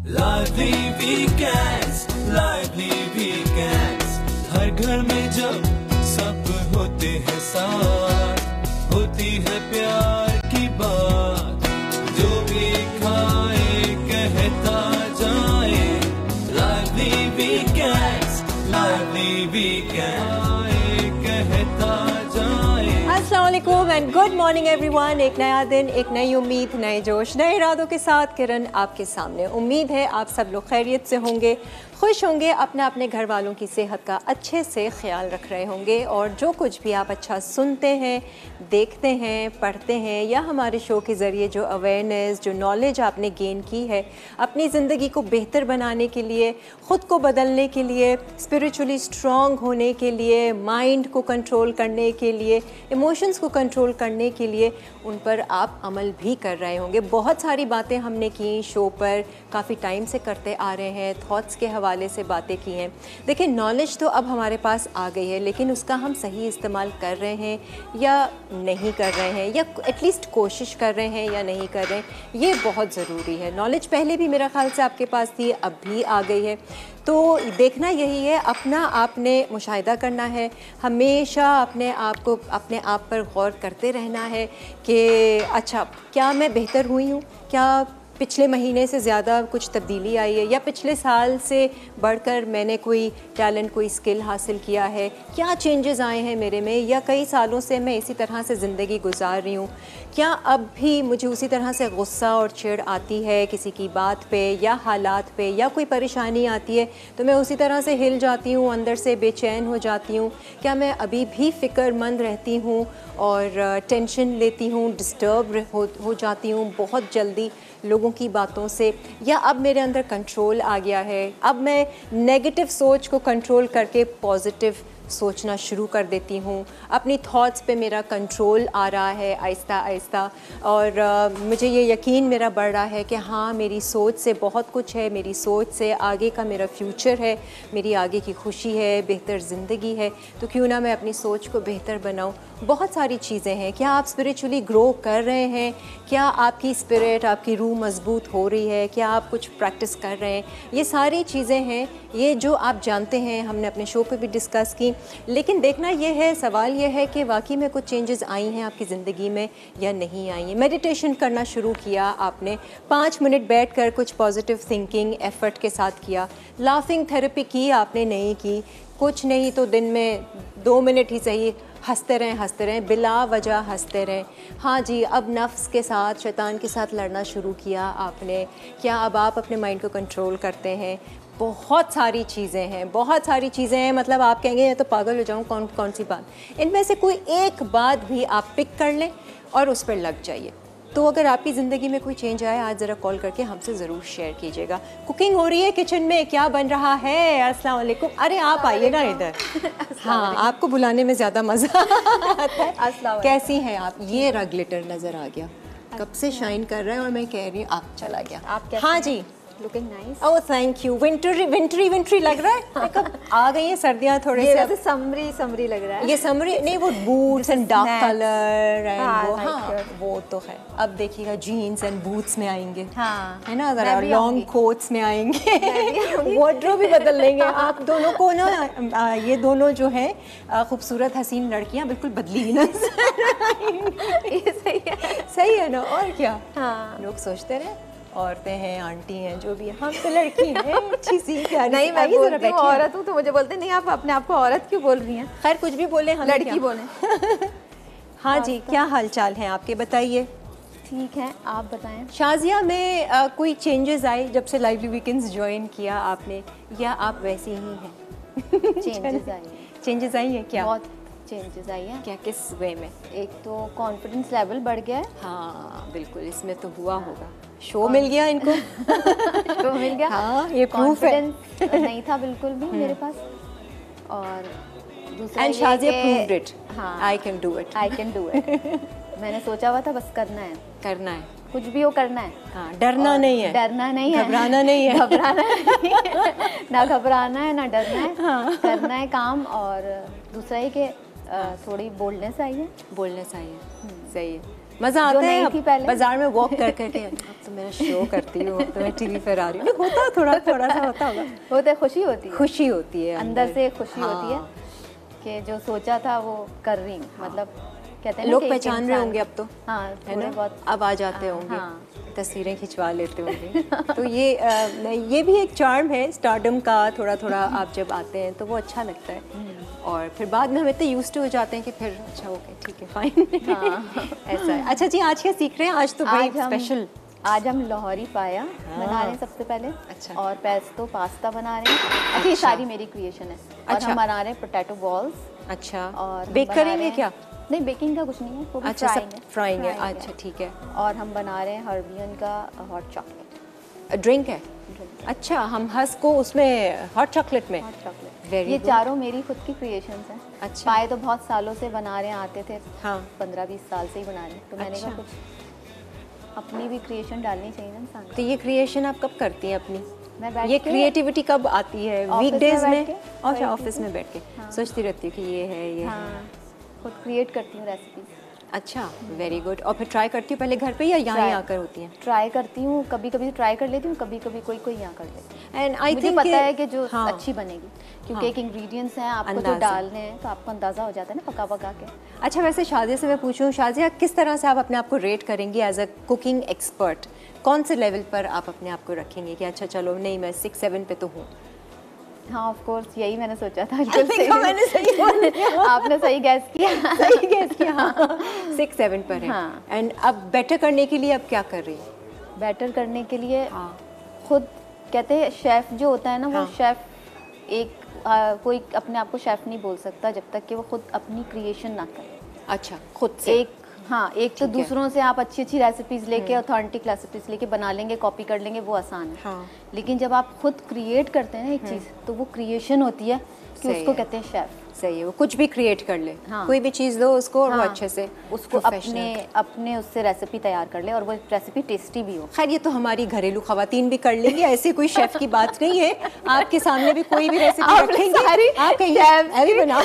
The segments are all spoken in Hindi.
Lively weekends, lively weekends. हर घर में जब सब होते हैं साथ, होती है प्यार की बात। जो भी खाए कहता जाए, lively weekends, lively weekends, कहता जाए। अस्सलाम वालेकुम एंड गुड मॉर्निंग एवरीवन। एक नया दिन, एक नई उम्मीद, नए जोश, नए इरादों के साथ किरण आपके सामने। उम्मीद है आप सब लोग खैरियत से होंगे, खुश होंगे, अपने अपने घर वालों की सेहत का अच्छे से ख्याल रख रहे होंगे और जो कुछ भी आप अच्छा सुनते हैं, देखते हैं, पढ़ते हैं या हमारे शो के ज़रिए जो अवेयरनेस, जो नॉलेज आपने गेन की है अपनी ज़िंदगी को बेहतर बनाने के लिए, ख़ुद को बदलने के लिए, स्पिरिचुअली स्ट्रॉन्ग होने के लिए, माइंड को कंट्रोल करने के लिए, इमोशंस को कंट्रोल करने के लिए, उन पर आप अमल भी कर रहे होंगे। बहुत सारी बातें हमने की शो पर, काफ़ी टाइम से करते आ रहे हैं, थॉट्स के हवाले से बातें की हैं। देखिए, नॉलेज तो अब हमारे पास आ गई है, लेकिन उसका हम सही इस्तेमाल कर रहे हैं या नहीं कर रहे हैं, या एटलीस्ट कोशिश कर रहे हैं या नहीं कर रहे हैं, ये बहुत ज़रूरी है। नॉलेज पहले भी मेरा ख्याल से आपके पास थी, अब भी आ गई है। तो देखना यही है, अपना आपने मुशाहिदा करना है, हमेशा अपने आप पर गौर करते रहना है कि अच्छा, क्या मैं बेहतर हुई हूँ, क्या पिछले महीने से ज़्यादा कुछ तब्दीली आई है, या पिछले साल से बढ़कर मैंने कोई टैलेंट, कोई स्किल हासिल किया है, क्या चेंजेस आए हैं मेरे में, या कई सालों से मैं इसी तरह से ज़िंदगी गुजार रही हूँ, क्या अब भी मुझे उसी तरह से गुस्सा और चिढ़ आती है किसी की बात पे या हालात पे, या कोई परेशानी आती है तो मैं उसी तरह से हिल जाती हूँ, अंदर से बेचैन हो जाती हूँ, क्या मैं अभी भी फ़िक्रमंद रहती हूँ और टेंशन लेती हूँ, डिस्टर्ब हो जाती हूँ बहुत जल्दी लोगों की बातों से, या अब मेरे अंदर कंट्रोल आ गया है, अब मैं नेगेटिव सोच को कंट्रोल करके पॉजिटिव सोचना शुरू कर देती हूँ, अपनी थॉट्स पे मेरा कंट्रोल आ रहा है आहिस्ता आहिस्ता, और मुझे ये यकीन मेरा बढ़ रहा है कि हाँ, मेरी सोच से बहुत कुछ है, मेरी सोच से आगे का मेरा फ्यूचर है, मेरी आगे की खुशी है, बेहतर ज़िंदगी है, तो क्यों ना मैं अपनी सोच को बेहतर बनाऊँ। बहुत सारी चीज़ें हैं। क्या आप स्पिरिचुअली ग्रो कर रहे हैं, क्या आपकी स्पिरिट, आपकी रूह मजबूत हो रही है, क्या आप कुछ प्रैक्टिस कर रहे हैं, ये सारी चीज़ें हैं, ये जो आप जानते हैं, हमने अपने शो पे भी डिस्कस की। लेकिन देखना ये है, सवाल ये है कि वाकई में कुछ चेंजेस आई हैं आपकी ज़िंदगी में या नहीं आई हैं। मेडिटेशन करना शुरू किया आपने, 5 मिनट बैठकर कुछ पॉजिटिव थिंकिंग एफ़र्ट के साथ किया, लाफिंग थेरेपी की आपने, नहीं की, कुछ नहीं तो दिन में 2 मिनट ही सही हंसते रहें, बिला वजह हंसते रहें। हाँ जी, अब नफ्स के साथ, शैतान के साथ लड़ना शुरू किया आपने, क्या अब आप अपने माइंड को कंट्रोल करते हैं। बहुत सारी चीज़ें हैं, बहुत सारी चीज़ें हैं, मतलब आप कहेंगे ये तो पागल हो जाऊँ, कौन सी बात। इनमें से कोई एक बात भी आप पिक कर लें और उस पर लग जाइए। तो अगर आपकी ज़िंदगी में कोई चेंज आए, आज ज़रा कॉल करके हमसे ज़रूर शेयर कीजिएगा। कुकिंग हो रही है किचन में, क्या बन रहा है? अस्सलाम वालेकुम। अरे आप आइए ना इधर। हाँ, आपको बुलाने में ज़्यादा मज़ा आता है। अस्सलाम। कैसी हैं आप? ये रहा ग्लिटर नज़र आ गया, कब से शाइन कर रहा है और मैं कह रही हूँ आप चला गया। आप कैसे? हाँ जी, looking nice. Oh thank you. Wintery लग रहा है। कब आ गई हैं सर्दियाँ थोड़े से, वैसे समरी लग रहा है। ये समरी नहीं, वो boots and dark colour and वो, हाँ वो तो है। अब देखिएगा जीन्स एंड बूट्स में आएंगे, हाँ है ना, ज़रा लॉन्ग कोट्स में आएंगे, वार्डरोब भी बदल लेंगे। आप दोनों को ना, ये दोनों जो है खूबसूरत हसीन लड़कियाँ बिल्कुल बदली हुई नजर। ये सही है ना, और क्या। हाँ, लोग सोचते रहे औरतें हैं, आंटी हैं, जो भी है, हम तो लड़की हैं, अच्छी सी प्यारी। नहीं, मैं बोलती हूँ औरत हूँ तो मुझे बोलते नहीं, आप अपने आप को औरत क्यों बोल रही हैं? खैर कुछ भी बोले, हम लड़की बोलें। हाँ जी, क्या हाल चाल हैं आपके, बताइए। ठीक है, आप बताएं। शाजिया में कोई चेंजेस आए जब से लाइवली वीकेंड्स ज्वाइन किया आपने, या आप वैसी ही हैं? चेंजेस आई हैं क्या? बहुत चेंजेस आई हैं। क्या, किस वे में? एक तो कॉन्फिडेंस लेवल बढ़ गया है। हाँ बिल्कुल, इसमें तो हुआ होगा, शो मिल गया इनको। शो मिल गया, हाँ ये प्रूफ है। नहीं था बिल्कुल भी मेरे पास। और दूसरा, एंड शाजिया प्रूव्ड इट। हाँ, आई कैन डू इट। मैंने सोचा हुआ था बस करना है, कुछ भी हो करना है। हाँ, डरना नहीं है, घबराना नहीं है, ना घबराना है ना डरना है। हाँ। करना है काम। और दूसरा ये कि थोड़ी बोल्डनेस आई है। सही है। मज़ा आता है नहीं थी पहले। बाजार में वॉक कर करके अब तो मेरा शो करती हूँ, अब तो मैं टीवी पर आ रही हूँ, होता है थोड़ा थोड़ा सा होता होगा, होता है, खुशी होती है, खुशी होती है अंदर से खुशी हाँ। होती है कि जो सोचा था वो कर रही हूँ, मतलब कहते हैं ना लोग कि एक पहचान रहे इंसान- होंगे अब तो, हाँ है थोड़े ना, बहुत अब आ जाते होंगे, हाँ। तस्वीरें खिंचवा लेते होंगे तो ये भी एक चार्म है स्टारडम का, थोड़ा थोड़ा आप जब आते हैं तो वो अच्छा लगता है और फिर बाद में हम इतने यूज्ड टू हो जाते हैं कि फिर अच्छा ओके ठीक है फाइन ऐसा है। अच्छा जी, आज क्या सीख रहे हैं? आज तो भाई स्पेशल, आज हम लाहौरी पाया बना रहे हैं सबसे पहले। अच्छा। और पेस्टो पास्ता बना रहे हैं। अच्छा, ये सारी मेरी क्रिएशन है। और अच्छा। हम बना रहे हैं पोटैटो बॉल्स। अच्छा, और बेक हम बना करेंगे रहे हैं- क्या? नहीं, बेकिंग का कुछ नहीं है, वो भी अच्छा, फ्राइंग सब है। फ्राइंग है, फ्राइंग अच्छा ठीक है। और हम बना रहे हैं हर्बियन का हॉट चॉकलेट। ड्रिंक है, अच्छा, हम हंस को उसमें हॉट चॉकलेट में, हॉट चॉकलेट, Very ये good. चारों मेरी खुद की क्रिएशंस हैं। अच्छा। पाए तो बहुत सालों से बना रहे हैं, आते थे हाँ 15-20 साल से ही बना रहे हैं, तो मैंने कहा अच्छा। कुछ अपनी भी क्रिएशन डालनी चाहिए ना इंसान को। तो ये क्रिएशन आप कब करती हैं अपनी? मैं बैठ ये के- क्रिएटिविटी कब आती है? ऑफिस में वीकडेज बैठ में? के, अच्छा, बैठ ऑफिस के। में बैठ के हाँ। सोचती रहती हूँ कि ये है ये है। हाँ, खुद क्रिएट करती हूँ रेसिपीज। अच्छा, वेरी गुड। और फिर ट्राई करती हूँ पहले घर पे या यहाँ ही Try. आकर होती हैं? ट्राई करती हूँ, कभी कभी ट्राई कर लेती हूँ, कभी कभी कोई कोई यहाँ कर लेती हूँ। एंड आई मुझे थिंक पता है कि जो हाँ, अच्छी बनेगी, क्योंकि हाँ। एक इंग्रेडिएंट्स हैं आपको जो अंदाज़ा। डालने हैं, तो आपको अंदाज़ा हो जाता है ना पका पका के। अच्छा, वैसे शाजिया से मैं पूछूं, शाजिया किस तरह से आप अपने आप को रेट करेंगी एज अ कुकिंग एक्सपर्ट? कौन से लेवल पर आप अपने आप को रखेंगे कि अच्छा चलो नहीं मैं 6-7 पे तो हूँ? हाँ, ऑफ कोर्स यही मैंने सोचा था। बिल्कुल देखा, मैंने सही बोल दिया। आपने सही गैस किया। सही गेस किया, हाँ 6-7 पर है। हाँ। एंड अब बेटर करने के लिए अब क्या कर रही है? बेटर करने के लिए हाँ खुद कहते हैं शेफ जो होता है ना, वो हाँ। शेफ एक कोई अपने आप को शेफ नहीं बोल सकता जब तक कि वो खुद अपनी क्रिएशन ना करे। अच्छा, खुद से एक हाँ, एक तो ठीक है। दूसरों से आप अच्छी अच्छी रेसिपीज लेके, ऑथेंटिक रेसिपीज लेके बना लेंगे, कॉपी कर लेंगे, वो आसान है। हाँ। लेकिन जब आप खुद क्रिएट करते हैं ना एक चीज़, तो वो क्रिएशन होती है कि सही उसको है। कहते हैं शेफ। सही है, वो कुछ भी क्रिएट कर ले, हाँ। कोई भी चीज़ दो उसको और वो हाँ, अच्छे से उसको professional। अपने उससे रेसिपी तैयार कर ले और वो रेसिपी टेस्टी भी हो। खैर ये तो हमारी घरेलू खवातीन भी कर लेंगी, ऐसे कोई शेफ की बात नहीं है। आपके सामने भी कोई भी रेसिपी आपने रखेंगे, सारी आप कहेंगे chefs मैं भी बना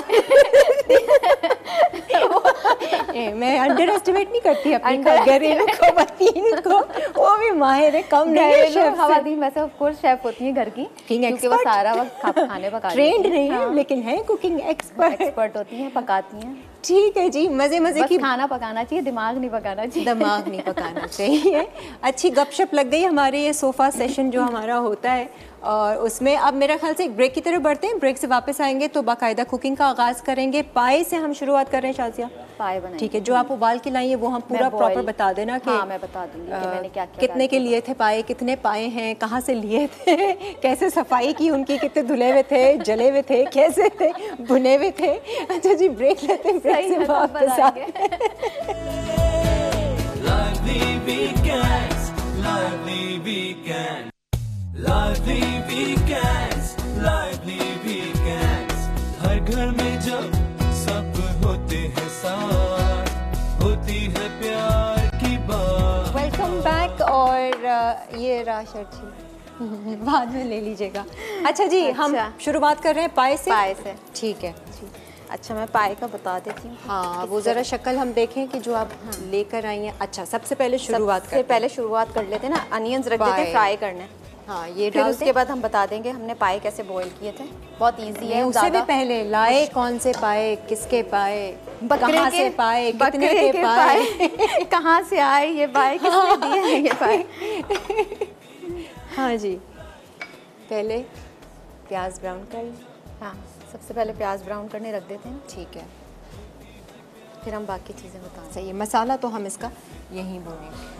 मैं अंडर एस्टिमेट नहीं करती अपनी घरेलू खवातीन को, वो भी माहिर है, कम नहीं है घरेलू शेफ से। खवातीन वैसे ऑफ कोर्स शेफ होती हैं घर की, क्योंकि वो expert। सारा वक्त खाने पका ट्रेंड नहीं है लेकिन है कुकिंग एक्सपर्ट। एक्सपर्ट होती हैं, पकाती हैं। ठीक है जी, मजे मजे बस की खाना पकाना चाहिए, दिमाग नहीं पकाना चाहिए। दिमाग नहीं पकाना चाहिए। अच्छी गपशप लग गई हमारे ये सोफ़ा सेशन जो हमारा होता है, और उसमें अब मेरा ख्याल से एक ब्रेक की तरफ बढ़ते हैं। ब्रेक से वापस आएंगे तो बाकायदा कुकिंग का आगाज़ करेंगे। पाए से हम शुरुआत कर रहे हैं शाजिया? पाए बनाए। ठीक है, जो आप उबाल के लाई है वो हम पूरा मैं boil- प्रॉपर बता देना कि हाँ, मैं बता दूंगी कि मैंने क्या क्या कितने के लिए थे पाए, कितने पाए हैं, कहाँ से लिए थे, कैसे सफाई की उनकी, कितने धुले हुए थे, जले हुए थे, कैसे थे, भुने हुए थे। अच्छा जी, ब्रेक लेते हैं, ब्रेक से वापस आते हैं। Lively weekends, lively weekends, lively weekends, lively weekends. हर घर में जब सब होते हैं साथ, होती है प्यार की बात। Welcome back. और ये राशर जी बाद में ले लीजिएगा। अच्छा जी, हम अच्छा। शुरुआत कर रहे हैं पाए से। पाए से। ठीक है। अच्छा, मैं पाए का बता देती हूँ। हाँ, वो ज़रा शक्ल हम देखें कि जो आप लेकर आई हैं। अच्छा, सबसे पहले शुरुआत सबसे करते पहले शुरुआत कर लेते हैं ना, अनियंस रख देते पाए। हैं फ्राई करने। हाँ, ये फिर डाल उसके बाद हम बता देंगे हमने पाए कैसे बॉईल किए थे। बहुत इजी है। उससे भी ज़्यादा पहले लाए कौन से पाए, किसके पाए, बकरे कहाँ के से पाए, कितने बकरे के पाए। कहाँ से आए ये पाए, किसने दिए हैं ये पाए। हाँ जी, पहले प्याज ब्राउन कर। हाँ, सबसे पहले प्याज ब्राउन करने रख देते हैं, ठीक है, फिर हम बाकी चीज़ें बताएं। सही है। मसाला तो हम इसका यहीं भूनेंगे।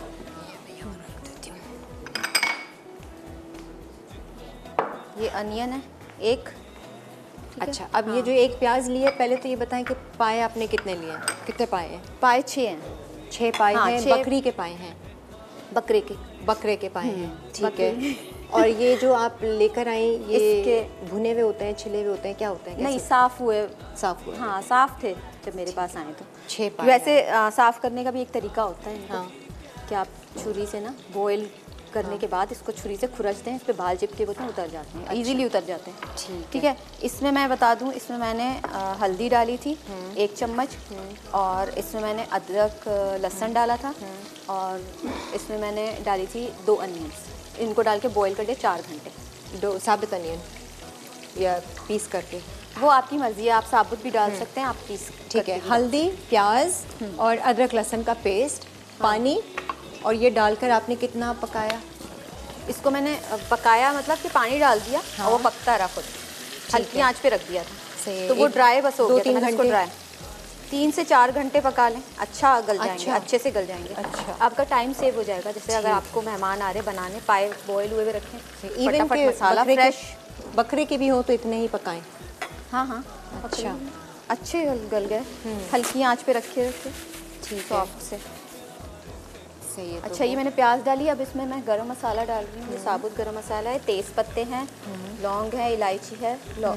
ये अनियन है एक। ठीक है? अच्छा, अब ये जो एक प्याज लिए, पहले तो ये बताएं कि पाए आपने कितने लिए हैं, कितने पाए हैं? पाए 6 हैं। 6 पाए हाँ, हैं। 6 बकरी के पाए हैं, बकरे के। बकरे के पाए हैं। ठीक बकरे। है। और ये जो आप लेकर आई, ये इसके भुने हुए होते हैं, छिले हुए होते हैं, क्या होते हैं? नहीं, साफ हुए। साफ हुए। हाँ, साफ थे जब मेरे पास आए तो। 6 पाए वैसे साफ करने का भी एक तरीका होता है इनको, हाँ। कि आप छुरी से ना बॉईल करने के बाद इसको छुरी से खुरचते हैं, इस पे बाल चिपके होते हैं, उतर जाते हैं, इजीली उतर जाते हैं। ठीक है। इसमें मैं बता दूं, इसमें मैंने हल्दी डाली थी 1 चम्मच, और इसमें मैंने अदरक लहसुन डाला था, और इसमें मैंने डाली थी 2 अनियंस। इनको डाल के बॉईल कर दिया 4 घंटे। 2 साबुत अनियन या पीस करके? वो आपकी मर्जी है, आप साबुत भी डाल सकते हैं, आप पीस। ठीक है। हल्दी, प्याज और अदरक लहसुन का पेस्ट, पानी, और ये डालकर आपने कितना पकाया? इसको मैंने पकाया मतलब कि पानी डाल दिया और वो पकता रहा खुद, हल्की आंच पे रख दिया था। सही। तो वो ड्राई बस हो गया, 2-3 घंटे ड्राई 3 से 4 घंटे पका लें, अच्छा गल जाएंगे, अच्छे से गल जाएंगे। अच्छा। आपका टाइम सेव हो जाएगा। जैसे अगर आपको मेहमान आ रहे बनाने, पाए बॉयल हुए रखें, इवन फटाफट के मसाला फ्रेश, बकरे के भी हो तो इतने ही पकाएं? हाँ हाँ। अच्छा। अच्छे गल गए, हल्की आंच पे रखे ठीक, सॉफ्ट से। सही है। अच्छा, ये मैंने प्याज डाली। अब इसमें मैं गरम मसाला डाल रही हूँ। ये साबुत गरम मसाला है, तेज पत्ते हैं, लौंग है, इलायची है,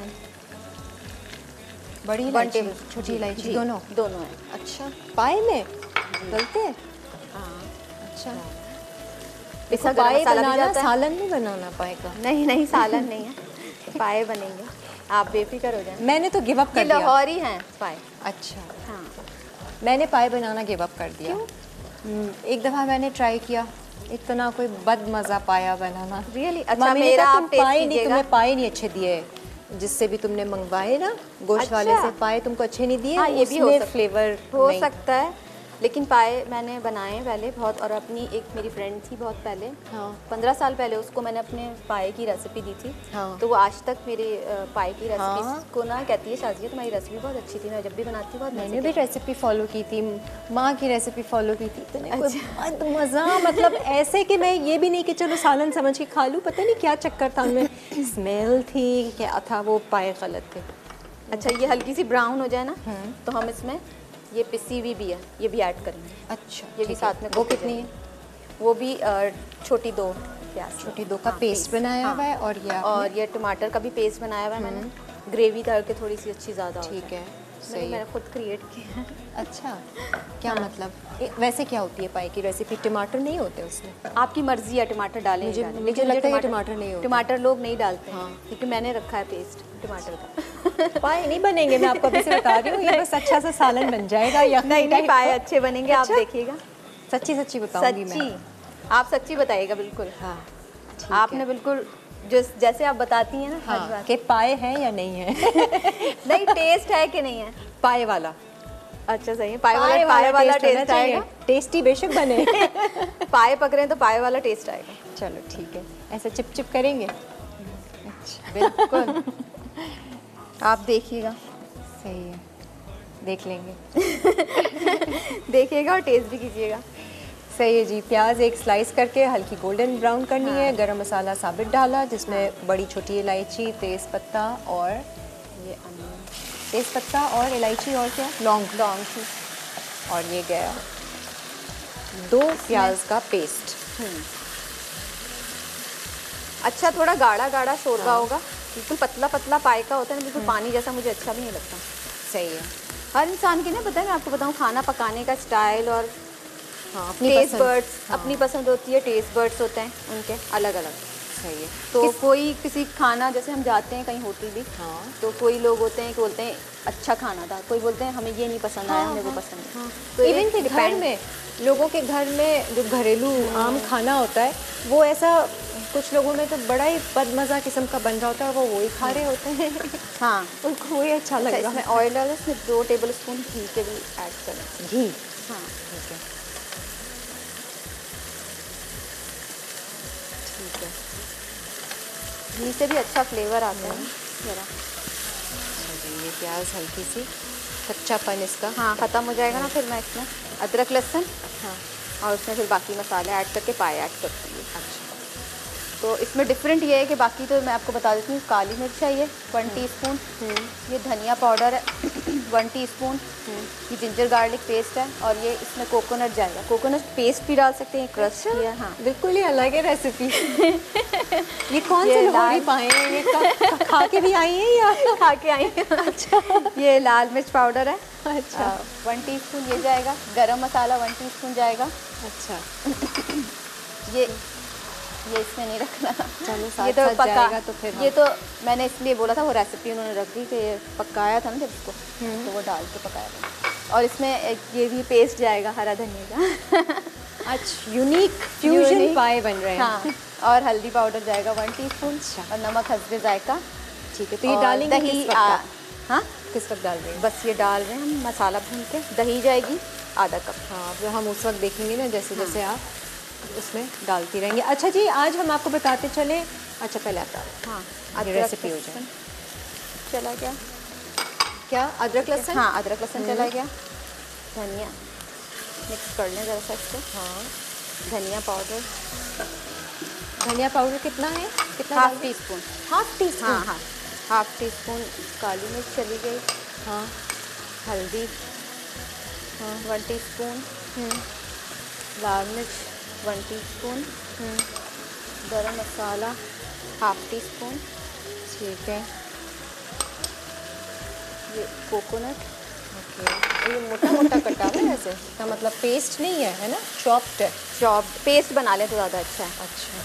बड़ी 1 टेबल, छोटी इलायची, दोनों है। अच्छा, पाए में डलते हैं? हाँ। अच्छा। पिसा पाए गरम मसाला भी बनाना, जाता है। सालन नहीं बनाना पाए का? नहीं सालन नहीं है, पाए बनेंगे, आप बेफिक्र हो जाए। मैंने तो गिव अप कर दिया। लाहौरी हैं पाए। अच्छा। हाँ। मैंने पाए बनाना गिव अप कर दिया। एक दफ़ा मैंने ट्राई किया, इतना कोई बद मज़ा पाया बनाना। रियली? अच्छा, मम्मी ने मेरा कहा, आप टेस्ट पाए नहीं, कीजिएगा। तुम्हें पाए नहीं अच्छे दिए, जिससे भी तुमने मंगवाए ना गोश्त वाले अच्छा। से, पाए तुमको अच्छे नहीं दिए। हाँ, ये भी हो उसमें सकता है। फ्लेवर हो नहीं। सकता है, लेकिन पाए मैंने बनाए पहले बहुत। और अपनी एक मेरी फ्रेंड थी बहुत पहले, हाँ। 15 साल पहले, उसको मैंने अपने पाए की रेसिपी दी थी। हाँ। तो वो आज तक मेरे पाए की रेसिपी हाँ। को ना कहती है, शाजिया तुम्हारी रेसिपी बहुत अच्छी थी, मैं जब भी बनाती बहुत मैंने भी रेसिपी फॉलो की थी, माँ की रेसिपी फॉलो की थी। इतने बद मज़ा, मतलब ऐसे कि मैं ये भी नहीं कि चलो सालन समझ के खा लूँ, पता नहीं क्या चक्कर था उनमें, स्मेल थी क्या था, वो पाए गलत थे। अच्छा, ये हल्की सी ब्राउन हो जाए ना, तो हम इसमें ये पिसी हुई भी है, ये भी ऐड करेंगे। अच्छा, ये भी साथ में। वो कितनी है? वो भी छोटी 2 प्याज, छोटी 2 का पेस्ट बनाया हुआ है, और ये टमाटर का भी पेस्ट बनाया हुआ है मैंने, ग्रेवी करके थोड़ी सी अच्छी ज़्यादा। ठीक है, सही, मैंने खुद क्रिएट किया है। अच्छा, क्या मतलब वैसे क्या होती है पाए की रेसिपी? टमाटर नहीं होते उसमें? आपकी मर्जी है, टमाटर डालें। मुझे लगता है टमाटर नहीं होते। टमाटर लोग नहीं डालते हैं, क्योंकि मैंने रखा है पेस्ट टमाटर का। पाए नहीं बनेंगे, मैं आपको अभी से बता रही हूँ, ये बस अच्छा सा सालन बन जाएगा। या नहीं, पाए अच्छे बनेंगे। अच्छा? आप देखिएगा। सच्ची बताऊंगी मैं। आप सच्ची बताइएगा बिल्कुल। हाँ, आपने बिल्कुल जैसे आप बताती हैं ना, हर हाँ, बात कि पाए हैं या नहीं है। नहीं, टेस्ट है कि नहीं है पाए वाला। अच्छा, सही है। पाए वाला टेस्ट आएगा। टेस्टी बेशक बने। पाए पक रहे हैं तो पाए वाला टेस्ट आएगा। चलो ठीक है, ऐसे चिप करेंगे। अच्छा, बिल्कुल। आप देखिएगा। सही है, देख लेंगे। देखिएगा और टेस्ट भी कीजिएगा। सही है जी। प्याज एक स्लाइस करके हल्की गोल्डन ब्राउन करनी है। गरम मसाला साबित डाला, जिसमें बड़ी छोटी इलायची, तेज़ पत्ता और ये अनियन, तेज़ पत्ता और इलायची और क्या, लौंग थी, और ये गया 2 प्याज का पेस्ट। अच्छा, थोड़ा गाढ़ा शोरबा होगा, बिल्कुल पतला पाए का होता है ना, बिल्कुल पानी जैसा, मुझे अच्छा भी नहीं लगता। सही है। हर इंसान की ना, पता है, मैं आपको बताऊँ, खाना पकाने का स्टाइल और अपनी टेस्ट पसंद। बर्ड्स अपनी पसंद होती है, टेस्ट बर्ड्स होते हैं उनके अलग अलग। सही है। तो कोई किसी खाना, जैसे हम जाते हैं कहीं होटल भी, तो कोई लोग होते हैं कि बोलते हैं अच्छा खाना था, कोई बोलते हैं हमें ये नहीं पसंद आया, हमें वो पसंद है। तो इवन के घर में, लोगों के घर में जो घरेलू आम खाना होता है, वो ऐसा कुछ लोगों में तो बड़ा ही बदमज़ा किस्म का बन रहा होता है, वो वही खा रहे होते हैं। हाँ, उनको वही अच्छा लग रहा है। इसमें ऑयल डालो, इसमें 2 टेबल स्पून घी के भी ऐड करें। घी? हाँ, ठीक है, ठीक है। घी से भी अच्छा फ्लेवर आता है ज़रा। ये प्याज हल्की सी कच्चापन इसका ख़त्म हो जाएगा ना, फिर मैं इसमें अदरक लहसुन, हाँ, और उसमें फिर बाकी मसाले ऐड करके पाए ऐड करती हूँ। अच्छा। तो इसमें डिफरेंट ये है कि बाकी तो मैं आपको बता देती हूँ, काली मिर्च चाहिए 1 टीस्पून, ये धनिया पाउडर है 1 टीस्पून, ये जिंजर गार्लिक पेस्ट है, और ये इसमें कोकोनट जाएगा। कोकोनट पेस्ट भी डाल सकते हैं, क्रश किया। हाँ, बिल्कुल ही अलग है रेसिपी। ये कौन से लाहौरी पाए हैं? ये खा के भी आई हैं या खा के आई हैं? अच्छा। ये लाल मिर्च पाउडर है। अच्छा। 1 टीस्पून ये जाएगा। गरम मसाला 1 टीस्पून जाएगा। अच्छा। ये ये इसमें नहीं रखना। चलो साथ ये तो साथ पका जाएगा तो फिर ये तो मैंने इसलिए बोला था, वो रेसिपी उन्होंने रख दी कि ये पकाया था ना जब इसको, तो वो डाल के पकाया था। और इसमें एक ये भी पेस्ट जाएगा हरा धनिया का। अच्छा, यूनिक फ्यूजन पाए बन रहे हैं। हाँ, और हल्दी पाउडर जाएगा 1 टीस्पून और नमक हस्बे जायका। ठीक है, तो ये और डालेंगे दही किस वक्त? हाँ, किस वक्त डाल रहे हैं? बस ये डाल रहे हैं हम मसाला भून के। दही जाएगी आधा कप। हाँ, वो हम उस वक्त देखेंगे ना, जैसे जैसे आप उसमें डालती रहेंगे। अच्छा जी, आज हम आपको बताते चले। अच्छा, पहले आप डालें। हाँ, अदरक रेसिपी हो जाए। चला गया क्या अदरक लहसुन? हाँ, अदरक लहसुन चला गया। धनिया मिक्स कर लें ज़रा सा इसको। हाँ, धनिया पाउडर धनिया पाउडर कितना है? कितना? Half teaspoon. Half teaspoon? हाँ हाँ, हाफ टी स्पून काली मिर्च चली गई। हाँ, हल्दी 1 टीस्पून। लाल मिर्च 1 टीस्पून। गरम मसाला हाफ टी स्पून। ठीक है। ये कोकोनट। ओके, ये मोटा मोटा कटा हुआ है ऐसे? इसका मतलब पेस्ट नहीं है ना? चॉप्ड है? चॉप पेस्ट बना लें तो ज़्यादा अच्छा है। अच्छा,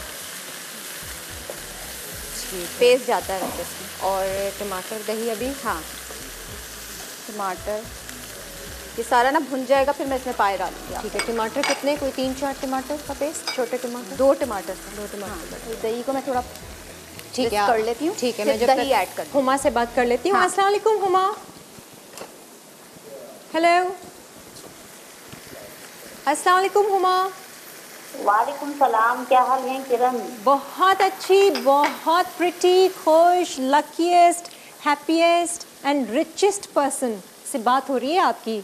ठीक है। पेस्ट जाता है वैसे इसमें। और टमाटर, दही अभी? हाँ, टमाटर ये सारा ना भुन जाएगा, फिर मैं इसमें पाए डालूंगी। ठीक है। टमाटर कितने? कोई 3-4 टमाटर का पेस्ट? छोटे टमाटर? 2 टमाटर। 2 टमाटर। हाँ, दही को मैं थोड़ा ठीक है, कर लेती हूँ। ठीक है, फिर मैं जब दही तक ऐड कर। हुमा से बात कर लेती हूँ। हाँ। अस्सलाम वालेकुम हुमा। हेलो, अस्सलाम वालेकुम हुमा। वालेकुम सलाम, क्या हाल है किरण? बहुत अच्छी, बहुत प्रिटी, खुश, luckiest, happiest and richest person से बात हो रही है आपकी।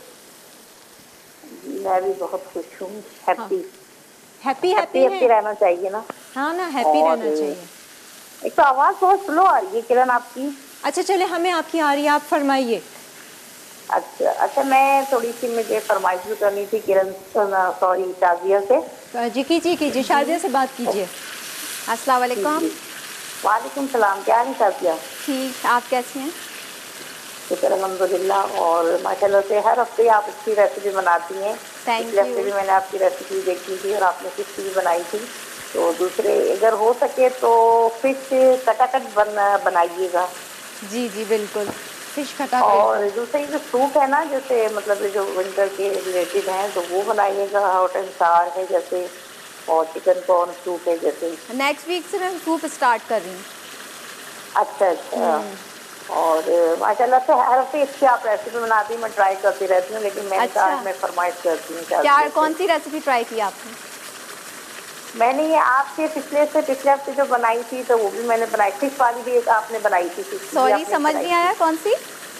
मैं भी बहुत खुश हूँ। हैप्पी हैप्पी हैप्पी है? हैप्पी रहना चाहिए ना। हाँ ना, हैप्पी और रहना चाहिए। एक तो आवाज़ बहुत स्लो आ रही है किरण आपकी। अच्छा चले, हमें आपकी आ रही है, आप फरमाइए। अच्छा, मैं थोड़ी सी मुझे फरमाइश भी करनी थी किरण, सॉरी, शाजिया से। जी कीजिए, शाजिया से बात कीजिए। अस्सलाम वालेकुम। वालेकुम सलाम, क्या है शाजिया? ठीक, आप कैसी हैं? शुक्र अल्हम्दुलिल्लाह। और माशाल्लाह से हर हफ्ते आप अच्छी रेसिपी बनाती हैं। Thank पिछले हफ्ते you। भी मैंने आपकी रेसिपी देखी थी और आपने फिश भी बनाई थी। तो दूसरे अगर हो सके तो फिश कटाकट बनाइएगा। जी जी बिल्कुल। फिश खटा और दूसरे जो सूप है ना, जैसे मतलब जो विंटर के रिलेटेड हैं, तो वो बनाइएगा। हॉट एंड सार है जैसे, और चिकन कॉर्न सूप है जैसे। नेक्स्ट वीक से मैं सूप स्टार्ट कर रही हूँ। अच्छा। और माशाल्लाह से हर हफ्ते इसकी आप रेसिपी बनाती हैं, मैं ट्राई करती रहती हूँ, लेकिन मैंने अच्छा। कहा मैं फरमाइश करती हूँ। क्या कौन सी रेसिपी ट्राई की आपने? मैंने ये आपके पिछले हफ्ते जो बनाई थी, तो वो भी मैंने बनाई। फिश वाली भी एक आपने बनाई थी। सॉरी, समझ नहीं आया, कौन सी?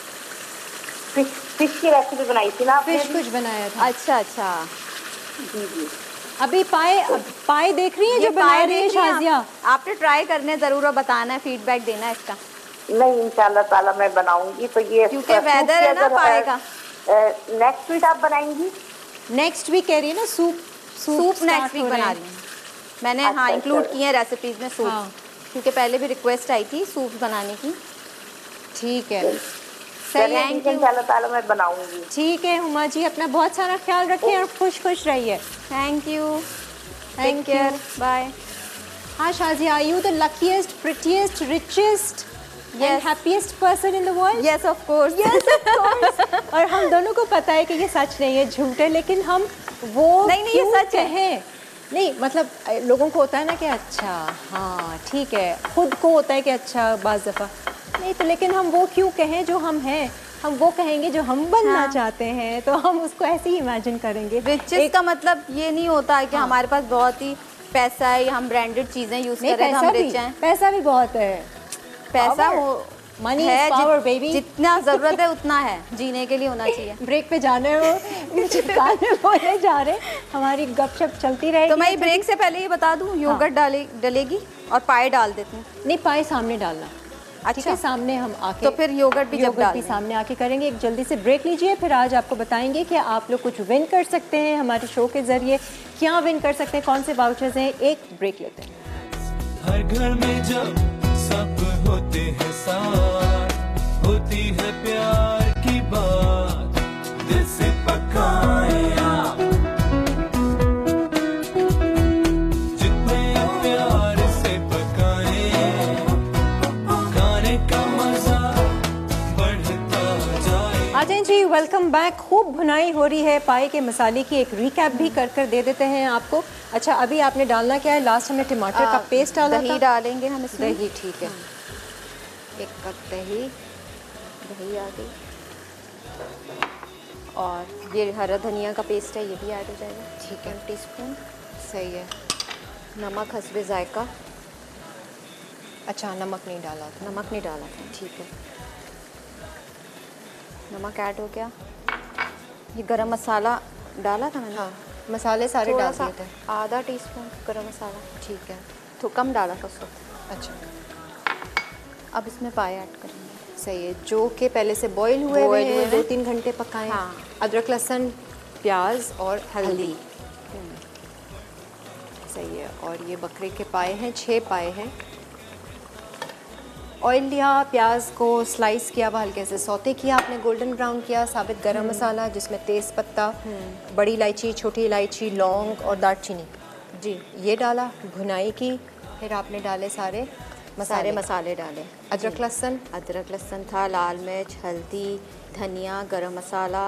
फिश की रेसिपी बनाई थी ना आपने? फिश कुछ बनाया था। अच्छा। जी। अभी पाए देख रही हैं जो बना रही है शाजिया? आपने ट्राई करने जरूर और बताना है, फीडबैक देना है इसका। नहीं, इंशाल्लाह ताला मैं बनाऊंगी। तो ये क्योंकि वेदर है ना पाए का। नेक्स्ट वीक आप बनाएंगी? नेक्स्ट वीक कह रही है ना, सूप नेक्स्ट वीक बना रही हूँ मैंने। हाँ, इंक्लूड किए हैं रेसिपीज में सूप। हाँ। क्योंकि पहले भी रिक्वेस्ट आई थी सूप बनाने की। ठीक है, सही है, थैंक यू। इंशाल्लाह ताला मैं बनाऊंगी। ठीक है हुमा जी, अपना बहुत सारा ख्याल रखिए और खुश रहिए। Thank you, take Thank care, you। Bye. हाँ Shazia, are you the luckiest, prettiest, richest and Yes। happiest person in the world? Yes of course. Yes, of course। और हम दोनों को पता है कि ये सच नहीं है, झूठ है, लेकिन हम वो नहीं, ये क्यों सच है। कहें? नहीं मतलब लोगों को होता है ना कि अच्छा हाँ ठीक है, खुद को होता है कि अच्छा बाज़ दफ़ा नहीं, तो लेकिन हम वो क्यों कहें जो हम हैं? हम वो कहेंगे जो हम बनना हाँ। चाहते हैं, तो हम उसको ऐसे ही इमेजिन करेंगे। रिचेस का मतलब ये नहीं होता है कि हाँ। हमारे पास बहुत ही पैसा है या हम ब्रांडेड चीजें यूज नहीं, कर रहे हैं तो हम रिच हैं। पैसा भी बहुत है। पैसा Power। वो Money है, is power, baby। जितना जरूरत है उतना है, जीने के लिए होना चाहिए। ब्रेक पे जाने हो, मुझे कान में बोले जा रहे, हमारी गपशप चलती रहेगी। तो मैं ब्रेक से पहले ये बता दूं, योगर्ट डलेगी और पाए डाल देती हूँ। नहीं, पाए सामने डालना। ठीक अच्छा, है, सामने हम आके तो फिर योगर्ट भी जब योगर्ट डाल भी दें। सामने आके करेंगे। एक जल्दी से ब्रेक लीजिए, फिर आज आपको बताएंगे कि आप लोग कुछ विन कर सकते हैं हमारे शो के जरिए। क्या विन कर सकते हैं, कौन से वाउचर्स हैं, एक ब्रेक लेते हैं। हर घर में जब सब होते हैं साथ, होती है प्यार की बात, दिल से पकाए आप जितने वेलकम बैक। खूब भुनाई हो रही है पाए के मसाले की, एक रिकैप भी कर दे देते हैं आपको। अच्छा, अभी आपने डालना क्या है? लास्ट हमने टमाटर का पेस्ट डाला था। दही डालेंगे हम इसमें। दही, ठीक है। 1 कप दही आ गई, और ये हरा धनिया का पेस्ट है, ये भी ऐड हो जाएगा। ठीक है, 1 टीस्पून। सही है। नमक हस्बे जायका। अच्छा, नमक नहीं डाला था। नमक नहीं डाला था, ठीक है। नमक ऐड हो गया। ये गरम मसाला डाला था मैंने। हाँ, मसाले सारे थोड़ा डाल सा, दिए थे। आधा टीस्पून गरम मसाला। ठीक है। तो कम डाला था उस वक्त। अच्छा, अब इसमें पाए ऐड करेंगे। सही है, जो कि पहले से बॉईल हुए हैं, 2-3 घंटे पकाएं। हाँ। अदरक, लहसुन, प्याज और हल्दी। सही है। और ये बकरे के पाए हैं, 6 पाए हैं। ऑयल लिया, प्याज को स्लाइस किया, हुआ हल्के से सौते किया आपने, गोल्डन ब्राउन किया। साबित गरम मसाला जिसमें तेज़ पत्ता, बड़ी इलायची, छोटी इलायची, लौंग और दालचीनी, जी ये डाला, भुनाई की। फिर आपने डाले सारे मसाले डाले। अदरक लहसुन। अदरक लहसुन था, लाल मिर्च, हल्दी, धनिया, गरम मसाला,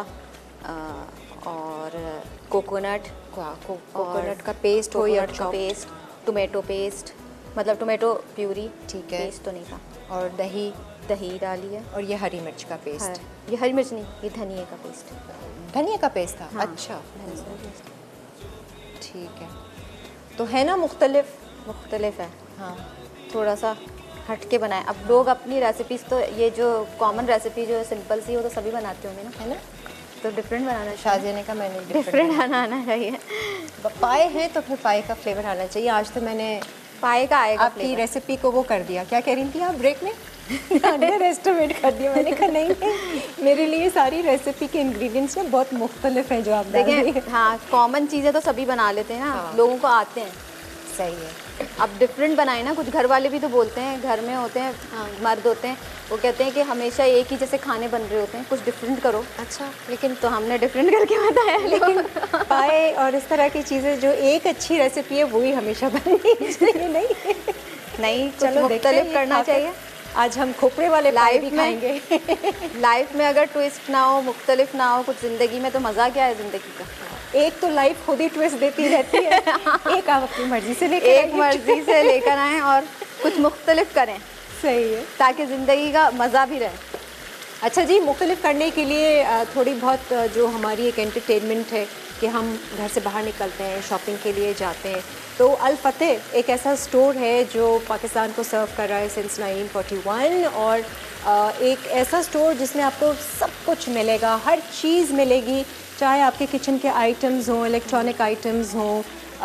और कोकोनट का पेस्ट हो या चॉप। पेस्ट, टोमेटो पेस्ट, मतलब टोमेटो प्यूरी। ठीक है। पेस्ट तो नहीं था। और दही डाली है। और ये हरी मिर्च का पेस्ट। हाँ, ये हरी मिर्च नहीं, ये धनिया का पेस्ट। धनिया का पेस्ट था। हाँ, अच्छा, धनिया का पेस्ट। ठीक है। तो है ना मुख्तलिफ है। हाँ, थोड़ा सा हट के बनाए। अब लोग अपनी रेसिपीज़, तो ये जो कॉमन रेसिपी जो सिंपल सी, वो तो सभी बनाते होंगे ना, है ना। तो डिफरेंट बनाना चाहिए। शाज़िया ने कहा मैंने डिफरेंट बनाना चाहिए। पाए हैं तो फिर पाए का फ्लेवर आना चाहिए। आज तो मैंने पाए का आएगा आपकी रेसिपी को वो कर दिया। क्या कह रही थी आप ब्रेक में? अंडर एस्टिमेट कर दिया मैंने। कहा नहीं, मेरे लिए सारी रेसिपी के इंग्रेडिएंट्स ना बहुत मुख्तलिफ हैं जो आप देखें। हाँ, कॉमन चीज़ें तो सभी बना लेते हैं ना। हाँ। लोगों को आते हैं। सही है। अब डिफरेंट बनाए ना। कुछ घर वाले भी तो बोलते हैं, घर में होते हैं, हाँ, मर्द होते हैं, वो कहते हैं कि हमेशा एक ही जैसे खाने बन रहे होते हैं, कुछ डिफरेंट करो। अच्छा, लेकिन तो हमने डिफरेंट करके बताया। लेकिन पाए और इस तरह की चीज़ें, जो एक अच्छी रेसिपी है वही हमेशा बननी चाहिए। नहीं, चलो मुख्तलिफ करना चाहिए। आज हम खोपड़े वाले पाए भी खाएंगे। लाइफ में अगर ट्विस्ट ना हो, मुख्तलिफ ना हो कुछ ज़िंदगी में, तो मज़ा क्या है ज़िंदगी का? एक तो लाइफ खुद ही ट्विस्ट देती रहती है। एक आप अपनी मर्जी से लेकर आएँ और कुछ मुख्तलिफ करें। सही है, ताकि ज़िंदगी का मज़ा भी रहे। अच्छा जी, मुख्तलिफ करने के लिए थोड़ी बहुत जो हमारी एक एंटरटेनमेंट है कि हम घर से बाहर निकलते हैं, शॉपिंग के लिए जाते हैं, तो अल फतेह एक ऐसा स्टोर है जो पाकिस्तान को सर्व कर रहा है सिंस 1941, और एक ऐसा स्टोर जिसमें आपको सब कुछ मिलेगा, हर चीज़ मिलेगी, चाहे आपके किचन के आइटम्स हों, इलेक्ट्रॉनिक आइटम्स हों,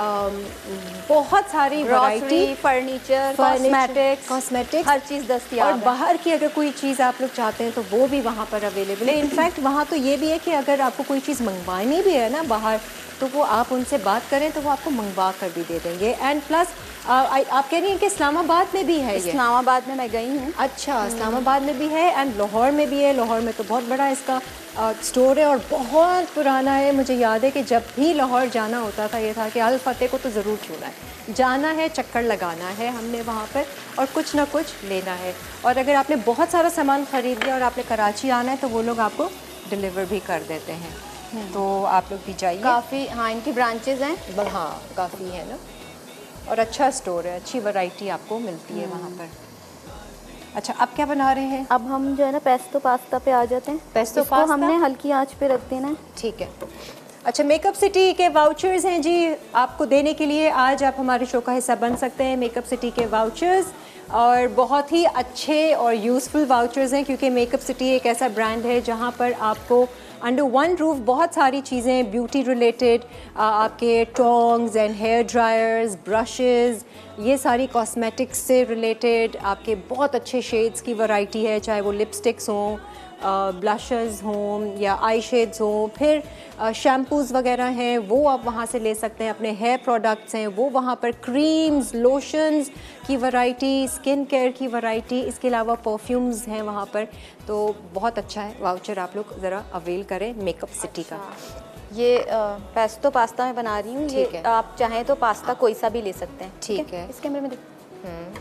बहुत सारी वैरायटी, फर्नीचर, कॉस्मेटिक्स, हर चीज़ दस्तयाब है। और बाहर की अगर कोई चीज़ आप लोग चाहते हैं तो वो भी वहाँ पर अवेलेबल है। इनफैक्ट वहाँ तो ये भी है कि अगर आपको कोई चीज़ मंगवानी भी है ना बाहर, तो वो आप उनसे बात करें तो वो आपको मंगवा कर भी दे देंगे। एंड प्लस आप कह रही हैं कि इस्लामाबाद में भी है? इस्लामाबाद में मैं गई हूँ। अच्छा, इस्लामाबाद में भी है एंड लाहौर में भी है। लाहौर में तो बहुत बड़ा इसका स्टोर है और बहुत पुराना है। मुझे याद है कि जब भी लाहौर जाना होता था, ये था कि अल फतेह को तो ज़रूर छूना है, जाना है, चक्कर लगाना है हमने वहाँ पर और कुछ ना कुछ लेना है। और अगर आपने बहुत सारा सामान ख़रीद लिया और आपने कराची आना है तो वो लोग आपको डिलीवर भी कर देते हैं। तो आप लोग भी जाइए। काफ़ी, हाँ, इनकी ब्रांचेज़ हैं। हाँ, काफ़ी है ना, और अच्छा स्टोर है, अच्छी वैरायटी आपको मिलती है वहाँ पर। अच्छा, अब क्या बना रहे हैं? अब हम जो है ना पेस्टो पास्ता पे आ जाते हैं। पेस्टो पास्ता हमने हल्की आंच पे रख देना है। ठीक है। अच्छा, मेकअप सिटी के वाउचर्स हैं जी आपको देने के लिए। आज आप हमारे शो का हिस्सा बन सकते हैं। मेकअप सिटी के वाउचर्स, और बहुत ही अच्छे और यूज़फुल वाउचर्स हैं, क्योंकि मेकअप सिटी एक ऐसा ब्रांड है जहाँ पर आपको अंडर वन रूफ बहुत सारी चीज़ें ब्यूटी रिलेटेड, आपके tongs and hair dryers, brushes, ये सारी कॉस्मेटिक्स से रिलेटेड आपके बहुत अच्छे शेड्स की वैरायटी है, चाहे वो लिपस्टिक्स हों, ब्लशेस हों या आई शेड्स हों, फिर शैम्पूज़ वगैरह हैं वो आप वहाँ से ले सकते हैं। अपने हेयर प्रोडक्ट्स हैं वो वहाँ पर, क्रीम्स, लोशंस की वैरायटी, स्किन केयर की वैरायटी, इसके अलावा परफ्यूम्स हैं वहाँ पर। तो बहुत अच्छा है वाउचर, आप लोग ज़रा अवेल करें मेकअप सिटी का। ये पेस्टो पास्ता मैं बना रही हूँ। ये आप चाहें तो पास्ता कोई सा भी ले सकते हैं। ठीक है। इस कैमरे में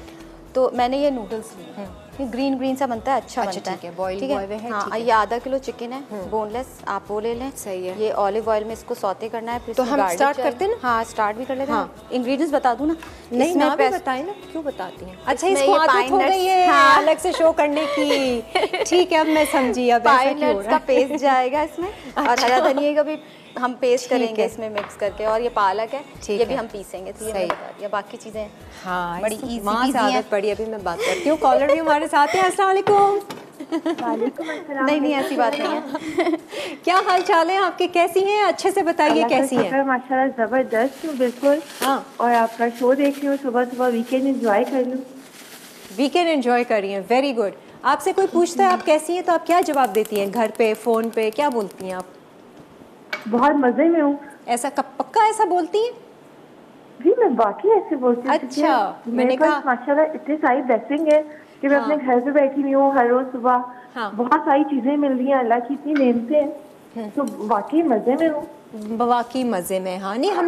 तो मैंने ये नूडल्स लिए, ये ग्रीन ग्रीन सा बनता है, अच्छा बनता ठीक है, बॉयल ठीक हुआ हुआ है, हाँ, ठीक है। ये आधा किलो चिकन है बोनलेस, आप वो ले लें। सही है। ये ऑलिव ऑयल में इसको सौते करना है, फिर तो इसमें हम garlic start चाहिए। करते हैं ना? हाँ, स्टार्ट भी कर लेते हैं। हाँ। इंग्रेडिएंट्स बता दूँ ना? नहीं इसमें ना भी पेस्ट- बताएं ना, क्यों बताती हैं? अच्छा, इसमें इसको ये आदत pine हो nuts, गई है हाँ। अलग से शो करने की। ठीक है, अब मैं समझी अब ऐसा पाइन क्यों हो नट्स रहा का है। पेस्ट जाएगा इसमें, और हरा धनिया का भी हम पेस्ट ठीक करेंगे है। इसमें मिक्स करके, और ये पालक है, ठीक ये भी है। हम पीसेंगे। तो ये सही। मैंने बता दिया, बाकी चीज़ें हाँ, बड़ी इसको easy वहाँ से peasy हैं। आदत पड़ी, अभी मैं बात करती हूँ। कॉलर भी हमारे साथ है। अस्सलाम वालेकुम। नहीं नहीं, ऐसी बात नहीं है। क्या हाल चाल है आपके, कैसी हैं? अच्छे से बताइए कैसी हैं? माशाल्लाह जबरदस्त हूँ बिल्कुल। हाँ, और आपका शो देख रही हूँ, सुबह सुबह वीकेंड एंजॉय कर रही हूँ। वीकेंड एंजॉय कर रही हैं, वेरी गुड। आपसे कोई पूछता है आप कैसी हैं तो आप क्या जवाब देती हैं? घर पे, फ़ोन पे क्या बोलती हैं आप? बहुत मजे में हूँ ऐसा कब पक्का ऐसा बोलती हैं? जी, मैं बाकी ऐसे बोलती हूँ। अच्छा, क्योंकि मैंने मेरे पास कहा- माशाल्लाह इतनी सारी ब्लेसिंग है कि मैं अपने घर पे बैठी हुई हूँ हर रोज सुबह। हाँ। बहुत सारी चीजें मिल रही हैं, अल्लाह की इतनी नेमतें हैं, तो वाकई मजे में हूँ। वाकई मज़े में। हाँ, नहीं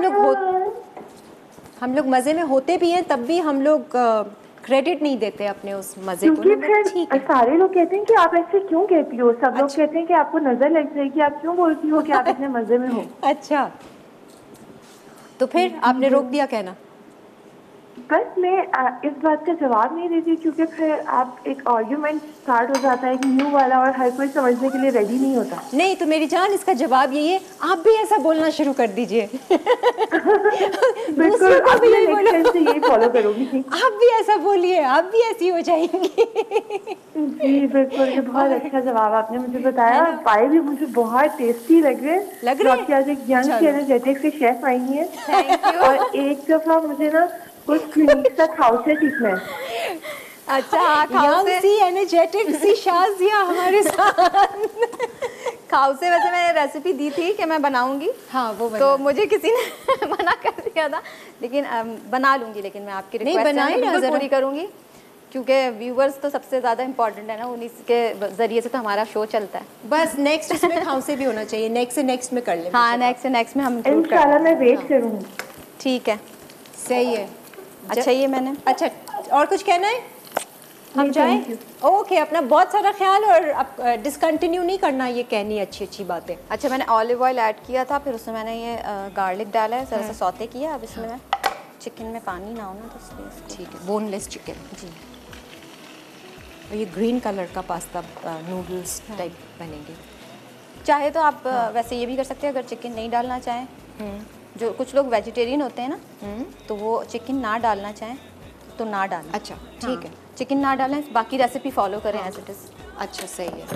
हम लोग मज़े में होते भी हैं, तब भी हम लोग क्रेडिट नहीं देते अपने उस मज़े को क्योंकि ना, फिर बट ठीक है। सारे लोग कहते हैं कि आप ऐसे क्यों कहती हो, सब लोग अच्छा। कहते हैं कि आपको नजर लग जाएगी, आप क्यों बोलती हो कि आप इतने मजे में हो। अच्छा, तो फिर आपने रोक दिया कहना? बस मैं इस बात का जवाब नहीं देती, क्योंकि फिर आप एक आर्ग्यूमेंट स्टार्ट हो जाता है कि न्यू वाला, और हर कोई समझने के लिए रेडी नहीं होता। नहीं तो मेरी जान, इसका जवाब यही है, आप भी ऐसा बोलना शुरू कर दीजिए। बिल्कुल, दूसरों को अब भी मैं यही नेक्स्ट टाइम बोलो। से यही फॉलो करूंगी। आप भी ऐसा बोलिए, आप भी ऐसी हो जाएंगी। जी बिल्कुल, ये बहुत अच्छा जवाब आपने मुझे बताया, और पाए भी मुझे बहुत टेस्टी लग रहे हैं। लग रहे हैं? आपकी आज एक यंग चलो। एनर्जेटिक से शेफ आई हैं, और एक दफा मुझे ना कुछ यूनिक सा खाओ से सीखना है। अच्छा, हाँ, खाओ यंग से सी एनर्जेटिक सी शाजिया हमारे साथ। खाओ से वैसे मैं रेसिपी दी थी कि मैं बनाऊंगी। हाँ, वो तो मुझे किसी ने मना कर दिया था, लेकिन बना लूंगी, लेकिन मैं आपकी नहीं, रिक्वेस्ट बनाए ना बिल्कुल जरा। पूरी करूंगी, क्योंकि व्यूवर्स तो सबसे ज़्यादा इम्पोर्टेंट है ना, उन्हीं के ज़रिए से तो हमारा शो चलता है। बस नेक्स्ट इसमें खांसी से भी होना चाहिए, नेक्स्ट से नेक्स्ट में कर लेंगे। हाँ, नेक्स्ट में हम include कर इंशाल्लाह मैं देंगे। वेट करूंगी। ठीक है। सही है। अच्छा, ये मैंने अच्छा, और कुछ कहना है? हम नहीं, जाएं? thank you। ओके, अपना बहुत सारा ख्याल, और अब डिसकंटिन्यू नहीं करना, ये कहनी अच्छी अच्छी बातें। अच्छा, मैंने ऑलिव ऑयल ऐड किया था, फिर उसमें मैंने ये गार्लिक डाला है, ज़रा सा सौते किया। अब इसमें मैं चिकन में पानी ना हो ना, तो इसलिए इसको- ठीक है, बोनलेस चिकन जी। और ये ग्रीन कलर का पास्ता नूडल्स टाइप बनेंगे। चाहे तो आप वैसे ये भी कर सकते हैं, अगर चिकन नहीं डालना चाहें। जो कुछ लोग वेजिटेरियन होते हैं ना, तो वो चिकन ना डालना चाहें तो ना डालें। अच्छा, ठीक है। चिकन ना डालें, बाकी रेसिपी फॉलो करें एज इट इज़। अच्छा, सही है।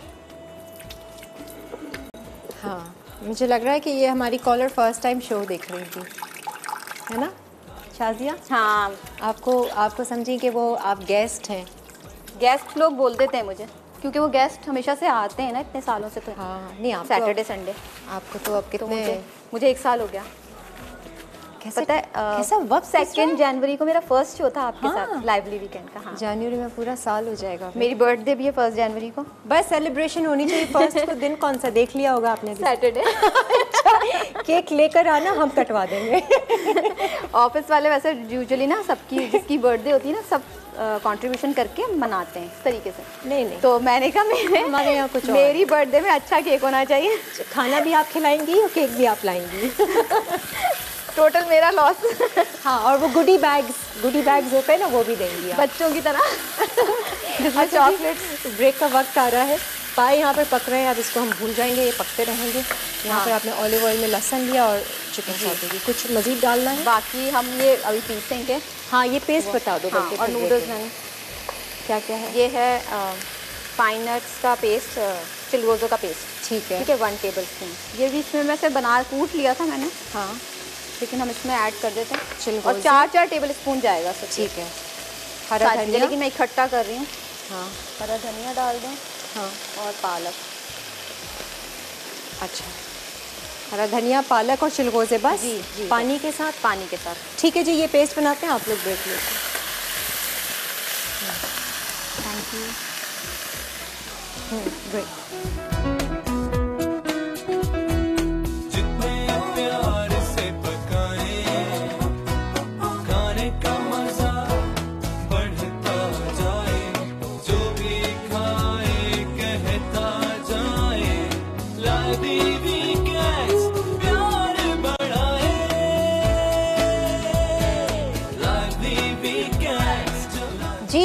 हाँ, मुझे लग रहा है कि ये हमारी कॉलर फर्स्ट टाइम शो देख रही थी, है ना शाजिया? हाँ, आपको समझिए कि वो आप गेस्ट हैं। गेस्ट लोग बोल देते हैं मुझे, क्योंकि वो गेस्ट हमेशा से आते हैं ना इतने सालों से। तो हाँ, नहीं आप सैटरडे संडे। आपको तो अब तो कितने मुझे 1 साल हो गया। कैसे पता है कैसा वक्त 2 जनवरी को मेरा फर्स्ट शो था आपके हाँ। साथ, लाइवली वीकेंड का। हाँ, जनवरी में पूरा साल हो जाएगा। मेरी बर्थडे भी है 1 जनवरी को, बस सेलिब्रेशन होनी चाहिए। फर्स्ट को दिन कौन सा देख लिया होगा आपने भी? सैटरडे। केक लेकर आना, हम कटवा देंगे। ऑफिस वाले वैसे यूजुअली ना सबकी जिसकी बर्थडे होती है ना, सब कंट्रीब्यूशन करके मनाते हैं इस तरीके से। नहीं नहीं, तो मैंने कहा हमारे यहाँ कुछ और। मेरी बर्थडे में अच्छा केक होना चाहिए। खाना भी आप खिलाएंगी और केक भी आप लाएंगी। टोटल मेरा लॉस। हाँ, और वो गुडी बैग्स होते हैं ना, वो भी देंगी आप। बच्चों की तरह। जिसमें चॉकलेट्स। ब्रेक का वक्त आ रहा है, पाए यहाँ पे पक रहे हैं, अब इसको हम भूल जाएंगे, ये पकते रहेंगे। यहाँ पे आपने ऑलिव ऑयल में लहसुन लिया और चिकन सौते की। कुछ मज़ीद डालना है? बाकी हम ये अभी पीसेंगे। हाँ, ये पेस्ट बता दो। हाँ, बल्कि और फिर नूडल्स देखें। मैंने क्या क्या है? ये है पाइन नट्स का पेस्ट, चिलगोज़ो का पेस्ट। ठीक है। ठीक है, 1 टेबलस्पून। ये भी इसमें मैं से कूट लिया था मैंने, हाँ, लेकिन हम इसमें ऐड कर देते हैं। चिलगोज़ो। और 4 टेबलस्पून जाएगा सब। ठीक है। हरा धनिया, लेकिन मैं इकट्ठा कर रही हूँ। हाँ हरा धनिया डाल दें, हाँ, और पालक। अच्छा, हरा धनिया, पालक और चिलगोज़े, बस जी, जी, पानी के साथ। पानी के साथ। ठीक है जी, ये पेस्ट बनाते हैं, आप लोग ब्रेक लेते हैं। Thank you. ब्रेक। जितने प्यार से पकाए खाने का मजा बढ़ता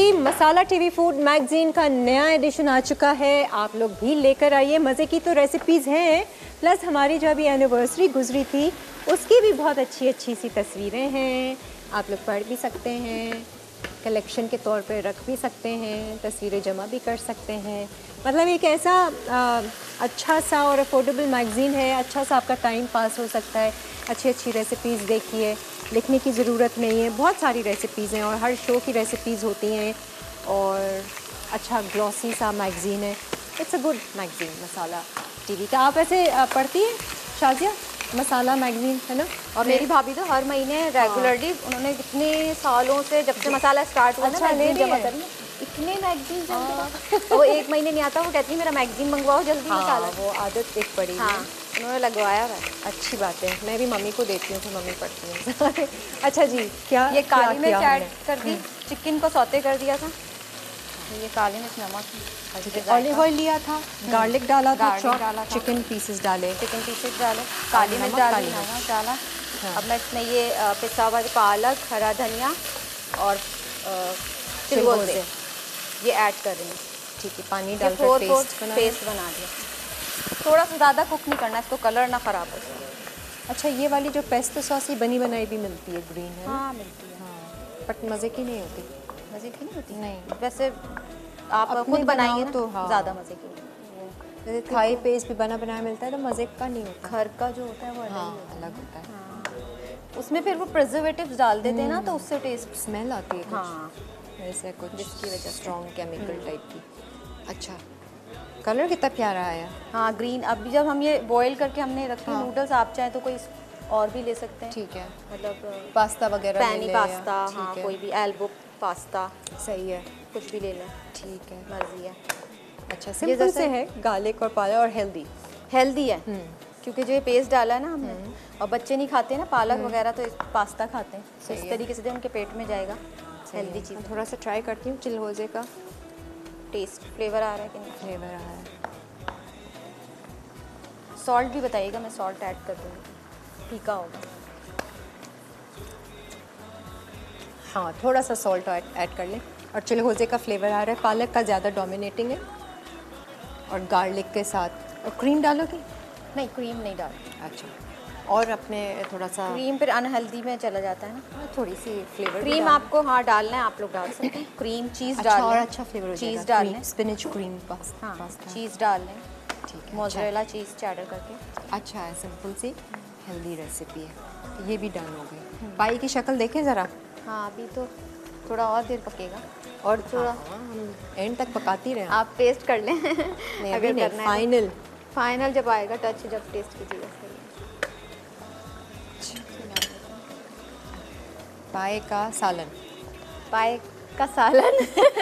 जी, मसाला टीवी फूड मैगजीन का नया एडिशन आ चुका है। आप लोग भी लेकर आइए, मज़े की तो रेसिपीज़ हैं, प्लस हमारी जो अभी एनिवर्सरी गुजरी थी उसकी भी बहुत अच्छी अच्छी सी तस्वीरें हैं। आप लोग पढ़ भी सकते हैं, कलेक्शन के तौर पे रख भी सकते हैं, तस्वीरें जमा भी कर सकते हैं। मतलब एक ऐसा अच्छा सा और अफोर्डेबल मैगज़ीन है, अच्छा सा आपका टाइम पास हो सकता है। अच्छी अच्छी रेसिपीज़ देखिए, लिखने की ज़रूरत नहीं है, बहुत सारी रेसिपीज़ हैं और हर शो की रेसिपीज़ होती हैं और अच्छा ग्लॉसी सा मैगज़ीन है। It's a good magazine Masala TV का। आप ऐसे पढ़ती हैं शाजिया मसाला मैगज़ीन, है ना? और मेरी भाभी तो हर महीने रेगुलरली उन्होंने कितने सालों से जब से मसाला स्टार्ट हुआ अच्छा, ना ले मैगजीन जमा लिए? करी, इतने मैगजीन वो एक महीने नहीं आता, वो कहती है मेरा मैगजीन मंगवाओ जल्दी मसाला। वो आदत एक पड़ी हाँ, है। उन्होंने लगवाया हुआ है। अच्छी बात है, मैं भी मम्मी को देती हूँ तो मम्मी पढ़ती है। अच्छा जी, क्या ये क्या काली मिर्च किया ऐड कर दी, चिकन को सौते कर दिया था। ये काली मिर्च, नमक, हमने? ऑलिव ऑयल लिया था, गार्लिक डाला था, गार्लिक डाला था, चिकन पीसेस डाले, चिकन पीसेस डाले, काली मिर्च नमक, डाली, काली मिर्च। नमक डाला। हाँ। अब मैं इसमें ये पिसा हुआ पालक, हरा धनिया और चिलगोज़े ये ऐड कर रही हूँ। ठीक है, पानी ये डाल कर 4-4 पेस्ट पेस्ट बना दिया। थोड़ा सा ज़्यादा कुक नहीं करना, इसको कलर ना ख़राब हो जाए। अच्छा, ये वाली जो पेस्तो सॉस ही बनी बनाई भी मिलती है, ग्रीन है ना? हाँ मिलती है। हाँ, बट मज़े की नहीं होती। मज़े की नहीं होती? नहीं। वैसे आप अपने खुद बनाएंगे बनाओ तो तो हाँ। ज़्यादा मज़े की। जैसे थाई पेस्ट भी बना बनाया मिलता है तो मज़े का नहीं होता। घर का जो होता है वो अलग ही हाँ, होता अलग होता है। है। उसमें फिर वो प्रिजर्वेटिव्स डाल देते हैं ना, तो उससे टेस्ट। स्मेल आती है कुछ, हाँ, ऐसे कुछ जिसकी वजह से। स्ट्रॉन्ग केमिकल टाइप की। अच्छा, कलर कितना प्यारा आया। हाँ ग्रीन। अभी जब हम ये बॉईल करके हमने रखे हाँ। नूडल्स, आप चाहें तो कोई और भी ले सकते हैं। ठीक है, मतलब पास्ता वगैरह ले पैनी लें पास्ता, या- हाँ ठीक है, कोई भी एल्बो पास्ता, सही है, कुछ भी ले लें, ठीक है। मर्जी है। अच्छा, सिंपल से है, गार्लिक और पालक और हेल्दी। हेल्दी है क्योंकि जो ये पेस्ट डाला है ना हमने, और बच्चे नहीं खाते ना पालक वगैरह, तो पास्ता खाते हैं, तो इस तरीके से उनके पेट में जाएगा। हेल्दी चीज़, थोड़ा सा ट्राई करती हूँ चिलगोज़े का, टेस्ट फ्लेवर आ रहा है कि नहीं। फ्लेवर आ रहा है। सॉल्ट भी बताइएगा, मैं सॉल्ट ऐड कर दूँगी, फीका होगा। हाँ, थोड़ा सा सॉल्ट ऐड कर लें। और चिलगोज़े का फ्लेवर आ रहा है, पालक का ज़्यादा डोमिनेटिंग है और गार्लिक के साथ। और क्रीम डालोगी? नहीं, क्रीम नहीं डाल। अच्छा, और अपने थोड़ा सा क्रीम फिर अनहेल्दी में चला जाता है ना। थोड़ी सी फ्लेवर क्रीम आपको हाँ डालना है, आप लोग डाल सकते हैं। क्रीम, चीज़ अच्छा, डाल और लें। अच्छा फ्लेवर हो जाएगा। चीज़ डाल लें। Spinach cream pasta. हाँ, चीज़ डाल लें, ठीक है, मोज़रेला चीज़ चैडर करके। अच्छा है, सिंपल सी हेल्दी रेसिपी है। ये भी डन हो गई। पाई की शक्ल देखें ज़रा। हाँ, अभी तो थोड़ा और देर पकेगा। और थोड़ा हम एंड तक पकाती रहें। आप टेस्ट कर लें नहीं, अगर अभी नहीं, करना है। फाइनल। फाइनल जब आएगा टच, जब टेस्ट कीजिएगा। पाए का सालन पाए का सालन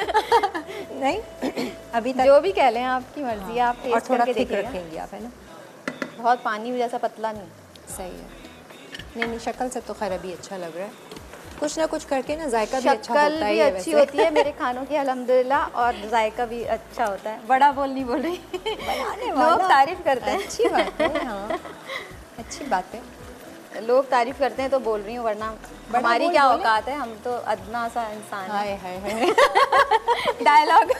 नहीं अभी तक। जो भी कह लें, आपकी मर्जी है, आप और टेस्ट थोड़ा करके थिक देखिएगा। रखेंगी आप, है ना? बहुत पानी जैसा पतला नहीं। सही है। नहीं, शक्ल से तो खैर अभी अच्छा लग रहा है। कुछ ना कुछ करके ना जायका भी अच्छा शक्ल होता भी है अच्छी होती है मेरे खानों की अल्हम्दुलिल्लाह, और जायका भी अच्छा होता है। बड़ा बोल नहीं बोल रही, लोग तारीफ करते हैं। अच्छी बात है, हाँ अच्छी बात है। लोग तारीफ करते हैं तो बोल रही हूँ, वरना हमारी बोल क्या बोले। औकात है, हम तो अदना सा इंसान है। हाय हाय हाय डायलॉग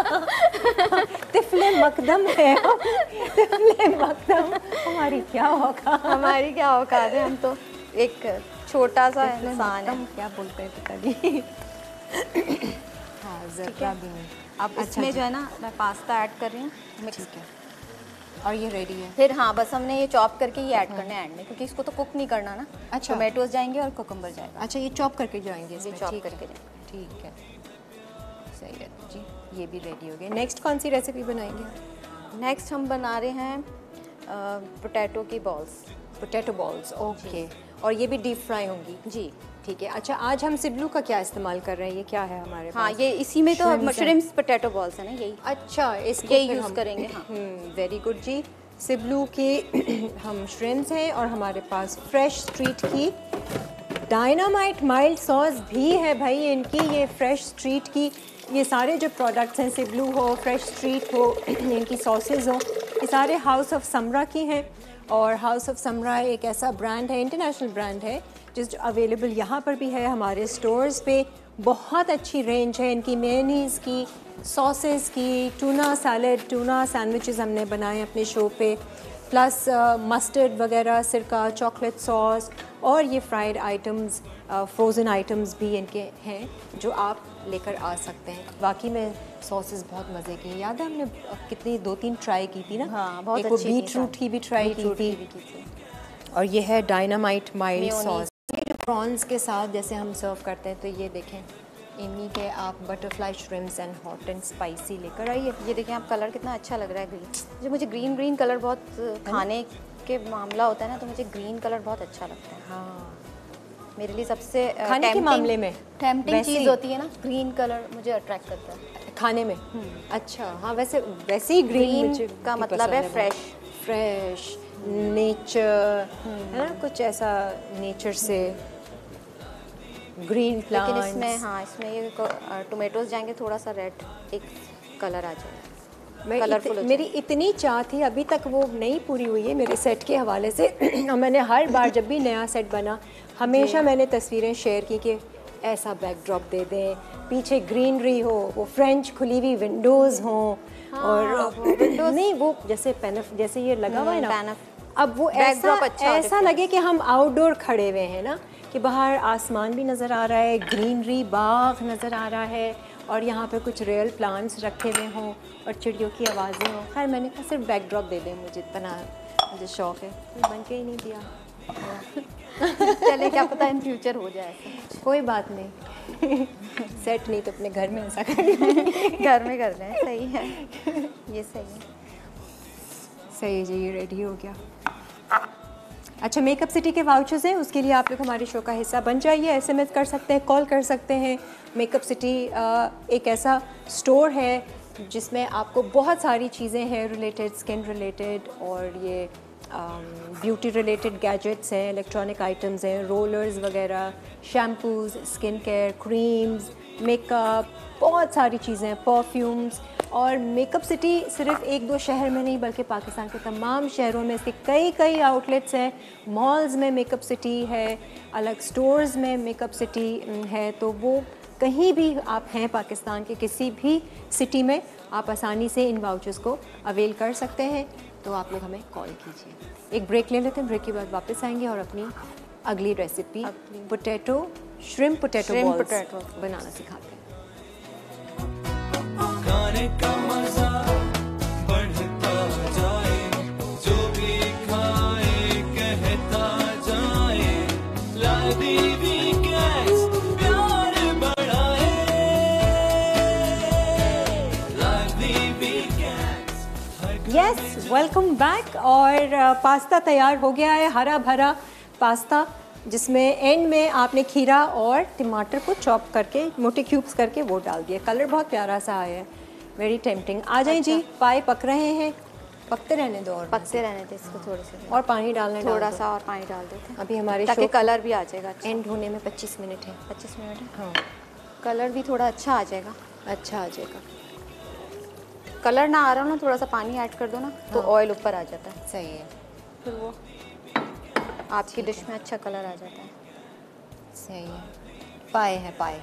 तिफले मकदम है हम, तिफले मकदम, हमारी क्या होगा। हमारी क्या औकात है, हम तो एक छोटा सा इंसान है। क्या बोलते हैं पता नहीं। हाँ, ज़रा भी नहीं। अब इसमें जो है ना, मैं पास्ता ऐड कर रही हूँ, मिक्स। ठीक है, और ये रेडी है। फिर हाँ, बस हमने ये चॉप करके ये ऐड करना है एंड में, क्योंकि इसको तो कुक नहीं करना ना। अच्छा। टोमेटोज जाएंगे और कुकम्बर जाएगा। अच्छा, ये चॉप करके जाएंगे ये इसमें? चॉप ठीक है, करके जाएंगे। ठीक है, सही है जी। ये भी रेडी हो गए। नेक्स्ट कौन सी रेसिपी बनाएंगे? नेक्स्ट हम बना रहे हैं पोटैटो की बॉल्स। Potato balls, okay. और ये भी डीप फ्राई होंगी? जी, ठीक है। अच्छा, आज हम सिबलू का क्या इस्तेमाल कर रहे हैं? ये क्या है हमारे हाँ, पास? ये इसी में तो Shrimps हैं। मशरूम्स पोटैटो बॉल्स है ना, यही अच्छा, इसको यही फिर यूज़ हम- करेंगे। हाँ, वेरी गुड जी। सिबलू की हम श्रिम्प्स हैं और हमारे पास फ्रेश स्ट्रीट की डायनामाइट माइल्ड सॉस भी है भाई इनकी। ये फ्रेश स्ट्रीट की, ये सारे जो प्रोडक्ट्स हैं, सिबलू हो, फ्रेश स्ट्रीट हो, इनकी सॉसेज हो, ये सारे हाउस ऑफ समरा की हैं। और हाउस ऑफ समरा एक ऐसा ब्रांड है, इंटरनेशनल ब्रांड है, जिस अवेलेबल यहाँ पर भी है हमारे स्टोर्स पे, बहुत अच्छी रेंज है इनकी मेयोनीज़ की, सॉसेस की, टूना सैलड, टूना सैंडविचेस हमने बनाए अपने शो पे, प्लस मस्टर्ड वगैरह, सिरका, चॉकलेट सॉस, और ये फ्राइड आइटम्स, फ्रोज़न आइटम्स भी इनके हैं जो आप लेकर आ सकते हैं। बाकी में सॉसेस बहुत मज़े की हैं। याद है हमने कितनी 2-3 ट्राई की थी ना? हाँ, बहुत एक वो अच्छी थी बीट रूट की भी ट्राई की थी। और ये है डायनामाइट माइल्ड सॉस। ये जो प्रॉन्स के साथ जैसे हम सर्व करते हैं, तो ये देखें इन्हीं के आप butterfly shrimps and hot and spicy लेकर आइए। ये देखिए आप, कलर कितना अच्छा लग रहा है ग्रीन। जो मुझे ग्रीन कलर बहुत खाने के मामला होता है ना, तो मुझे ग्रीन कलर बहुत अच्छा लगता है। हाँ, मेरे लिए सबसे खाने के मामले में टेम्पटिंग वैसे चीज़ ही। होती है ना, ग्रीन कलर मुझे अट्रैक्ट करता है खाने में। अच्छा, हाँ, वैसे ही ग्रीन का मतलब है फ्रेश नेचर, है ना, कुछ ऐसा नेचर से ग्रीन लेकिन प्लांट्स। इसमें, हाँ, इसमें ये टोमेटोज जाएंगे, थोड़ा सा रेड एक कलर आ जाएगा, कलरफुल मेरी इतनी चाह थी, अभी तक वो नहीं पूरी हुई है मेरे सेट के हवाले से। और मैंने हर बार जब भी नया सेट बना, हमेशा मैंने तस्वीरें शेयर की कि ऐसा बैकड्रॉप दे दें, पीछे ग्रीनरी हो, वो फ्रेंच खुली हुई विंडोज़ हों, और नहीं वो जैसे पैनफ जैसे ये लगा हुआ है ना, अब वो ऐसा लगे कि हम आउटडोर खड़े हुए हैं ना, कि बाहर आसमान भी नज़र आ रहा है, ग्रीनरी, बाग नज़र आ रहा है, और यहाँ पे कुछ रियल प्लांट्स रखे हुए हों और चिड़ियों की आवाज़ें हों। खैर मैंने कहा सिर्फ बैकड्रॉप दे दें, मुझे शौक़ है, बन के ही नहीं दिया। चले, क्या पता इन फ्यूचर हो जाए ऐसा। कोई बात नहीं। सेट नहीं तो अपने घर में ऐसा कर लें। घर में कर लें, सही है, ये सही है। सही है जी, ये रेडी हो गया। अच्छा, मेकअप सिटी के वाउचर्स हैं, उसके लिए आप लोग हमारे शो का हिस्सा बन जाइए। SMS कर सकते हैं, कॉल कर सकते हैं। मेकअप सिटी एक ऐसा स्टोर है जिसमें आपको बहुत सारी चीज़ें हैं रिलेटेड, स्किन रिलेटेड, और ये ब्यूटी रिलेटेड गैजेट्स हैं, इलेक्ट्रॉनिक आइटम्स हैं, रोलर्स वगैरह, shampoos, skin care, creams, makeup, बहुत सारी चीज़ें, परफ्यूम्स। और मेकअप सिटी सिर्फ 1-2 शहर में नहीं, बल्कि पाकिस्तान के तमाम शहरों में इसके कई आउटलेट्स हैं। मॉल्स में मेकअप सिटी है, अलग स्टोर्स में मेकअप सिटी है, तो वो कहीं भी आप हैं पाकिस्तान के किसी भी सिटी में, आप आसानी से इन वाउचर्स को अवेल कर सकते हैं। तो आप लोग हमें कॉल कीजिए। एक ब्रेक ले लेते हैं, ब्रेक के बाद वापस आएंगे और अपनी अगली रेसिपी श्रिम्प पोटैटो बॉल्स बनाना सिखाते हैं। खाने का मजा बढ़ता जाए, जो भी खाए कहता जाए, लादी वीकेंड्स प्यार बढ़ाए, lazy weekends. Yes, welcome back. और पास्ता तैयार हो गया है, हरा भरा पास्ता, जिसमें एंड में आपने खीरा और टमाटर को चॉप करके मोटे क्यूब्स करके वो डाल दिया। कलर बहुत प्यारा सा आया है, वेरी टेम्पटिंग। आ जाएं जी, पाए पक रहे हैं, पकते रहने दो, और पकते रहने दे इसको, थोड़े से और पानी डालने थोड़ा सा और पानी डाल देते हैं अभी हमारे ताकि शो कलर भी आ जाएगा। एंड होने में 25 मिनट है। 25 मिनट है, हाँ, कलर भी थोड़ा अच्छा आ जाएगा। अच्छा आ जाएगा। कलर ना आ रहा हो ना, थोड़ा सा पानी ऐड कर दो ना, तो ऑयल ऊपर आ जाता है, सही है, फिर वो आपकी डिश में अच्छा कलर आ जाता है। सही है। पाए है, पाए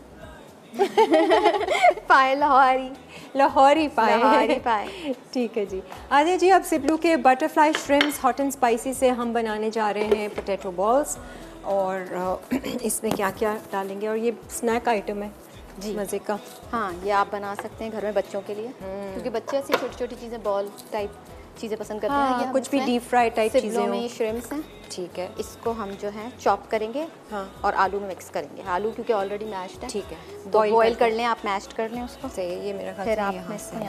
पाए लाहौरी पाए पाए। ठीक है जी। आदित्य जी, अब सिब्लू के butterfly shrimps hot and spicy से हम बनाने जा रहे हैं पोटैटो बॉल्स, और इसमें क्या क्या डालेंगे, और ये स्नैक आइटम है जी, मज़े का। हाँ, ये आप बना सकते हैं घर में बच्चों के लिए, क्योंकि बच्चे ऐसी छोटी छोटी चीज़ें, बॉल टाइप चीज़ें पसंद करते हैं। ये कुछ भी डीप फ्राई टाइप चीज़ें में, ये श्रिम्प्स हैं, ठीक है। इसको हम जो है चॉप करेंगे, हाँ, और आलू में मिक्स करेंगे। आलू क्योंकि ऑलरेडी मैश्ड है, ठीक है, तो बॉईल कर लें, आप मैश्ड कर लें उसको। सही है, ये मेरा ख्याल फिर से आप यहाँ से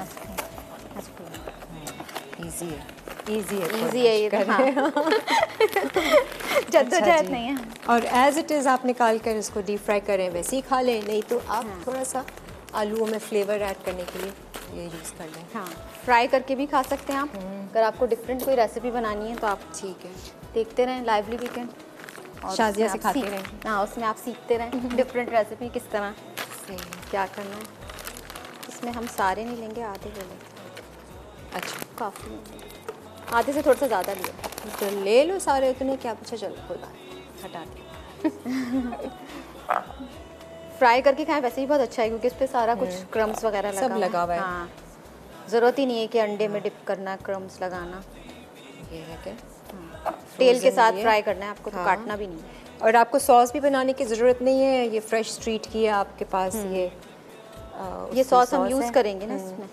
इजी है ये तो, हाँ। जद्दोजहद नहीं है। और एज इट इज़ आप निकाल कर इसको डीप फ्राई करें, वैसे ही खा लें, नहीं तो आप थोड़ा सा आलूओं में फ्लेवर ऐड करने के लिए ये यूज़ कर लें। हाँ, फ्राई करके भी खा सकते हैं आप। अगर आपको डिफरेंट कोई रेसिपी बनानी है तो आप ठीक है, देखते रहें लाइवली वीकेंड, शाजिया सिखाते रहें। हाँ, उसमें आप सीखते रहें डिफरेंट रेसिपी किस तरह सही है। क्या करना है। इसमें हम सारे नहीं लेंगे, आधे ले लेंगे। अच्छा, काफ़ी, आधे से थोड़ा सा ज़्यादा लिया, तो ले लो सारे, उतने क्या पूछा, चलो कोई बात नहीं, हटा दो। फ्राई करके खाएं वैसे ही बहुत अच्छा है, क्योंकि इस पे सारा कुछ क्रम्स वगैरह सब लगा लगा हुआ है। हाँ, ज़रूरत ही नहीं है कि अंडे में डिप करना, क्रम्स लगाना। ये है क्या? तेल के साथ ये। फ्राई करना है आपको, तो हाँ। काटना भी नहीं है। और आपको सॉस भी बनाने की ज़रूरत नहीं है, ये फ्रेश स्ट्रीट की है आपके पास। ये ये सॉस हम है। यूज़ करेंगे ना इसमें।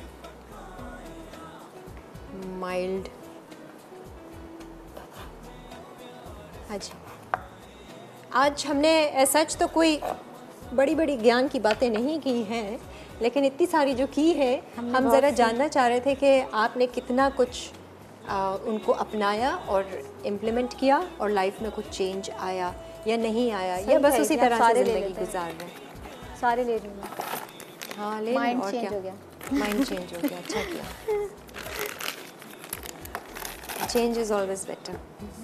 माइल्ड। हाँ जी, आज हमने सच तो कोई बड़ी बड़ी ज्ञान की बातें नहीं की हैं, लेकिन इतनी सारी जो की है हम ज़रा जानना चाह रहे थे कि आपने कितना कुछ उनको अपनाया और इम्प्लीमेंट किया और लाइफ में कुछ चेंज आया या नहीं आया, या बस उसी तरह से सारे ले ज़िंदगी लेते हैं। गुजार रहे हैं। सारे ले रही हूँ मैं। हाँ, ले माइंड और चेंज क्या? हो गया। माइंड चेंज हो गया, अच्छा किया। Change is always better.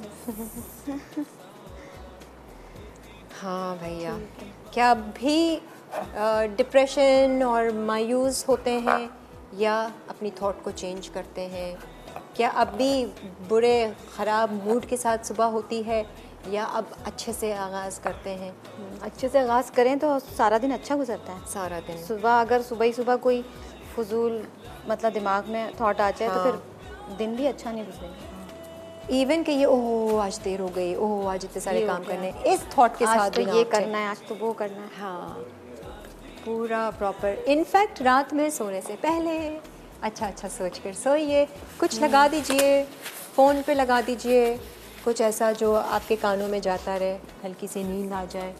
हाँ भैया, क्या अब भी डिप्रेशन और मायूस होते हैं या अपनी थॉट को चेंज करते हैं? क्या अब भी बुरे ख़राब मूड के साथ सुबह होती है या अब अच्छे से आगाज़ करते हैं? अच्छे से आगाज़ करें तो सारा दिन अच्छा गुजरता है। सारा दिन सुबह अगर सुबह ही सुबह कोई फजूल मतलब दिमाग में थॉट आ जाए तो फिर दिन भी अच्छा नहीं गुजरेगा। इवन कि ये ओह आज देर हो गई, ओह आज इतने सारे ये हो काम गया। करने हैं, इस थॉट के साथ आज तो भी ना ये आप चलें। करना है, आज तो वो करना है। हाँ, पूरा प्रॉपर। इनफैक्ट रात में सोने से पहले अच्छा सोच कर सोइए, कुछ लगा दीजिए, फ़ोन पे लगा दीजिए कुछ ऐसा जो आपके कानों में जाता रहे, हल्की सी नींद आ जाए।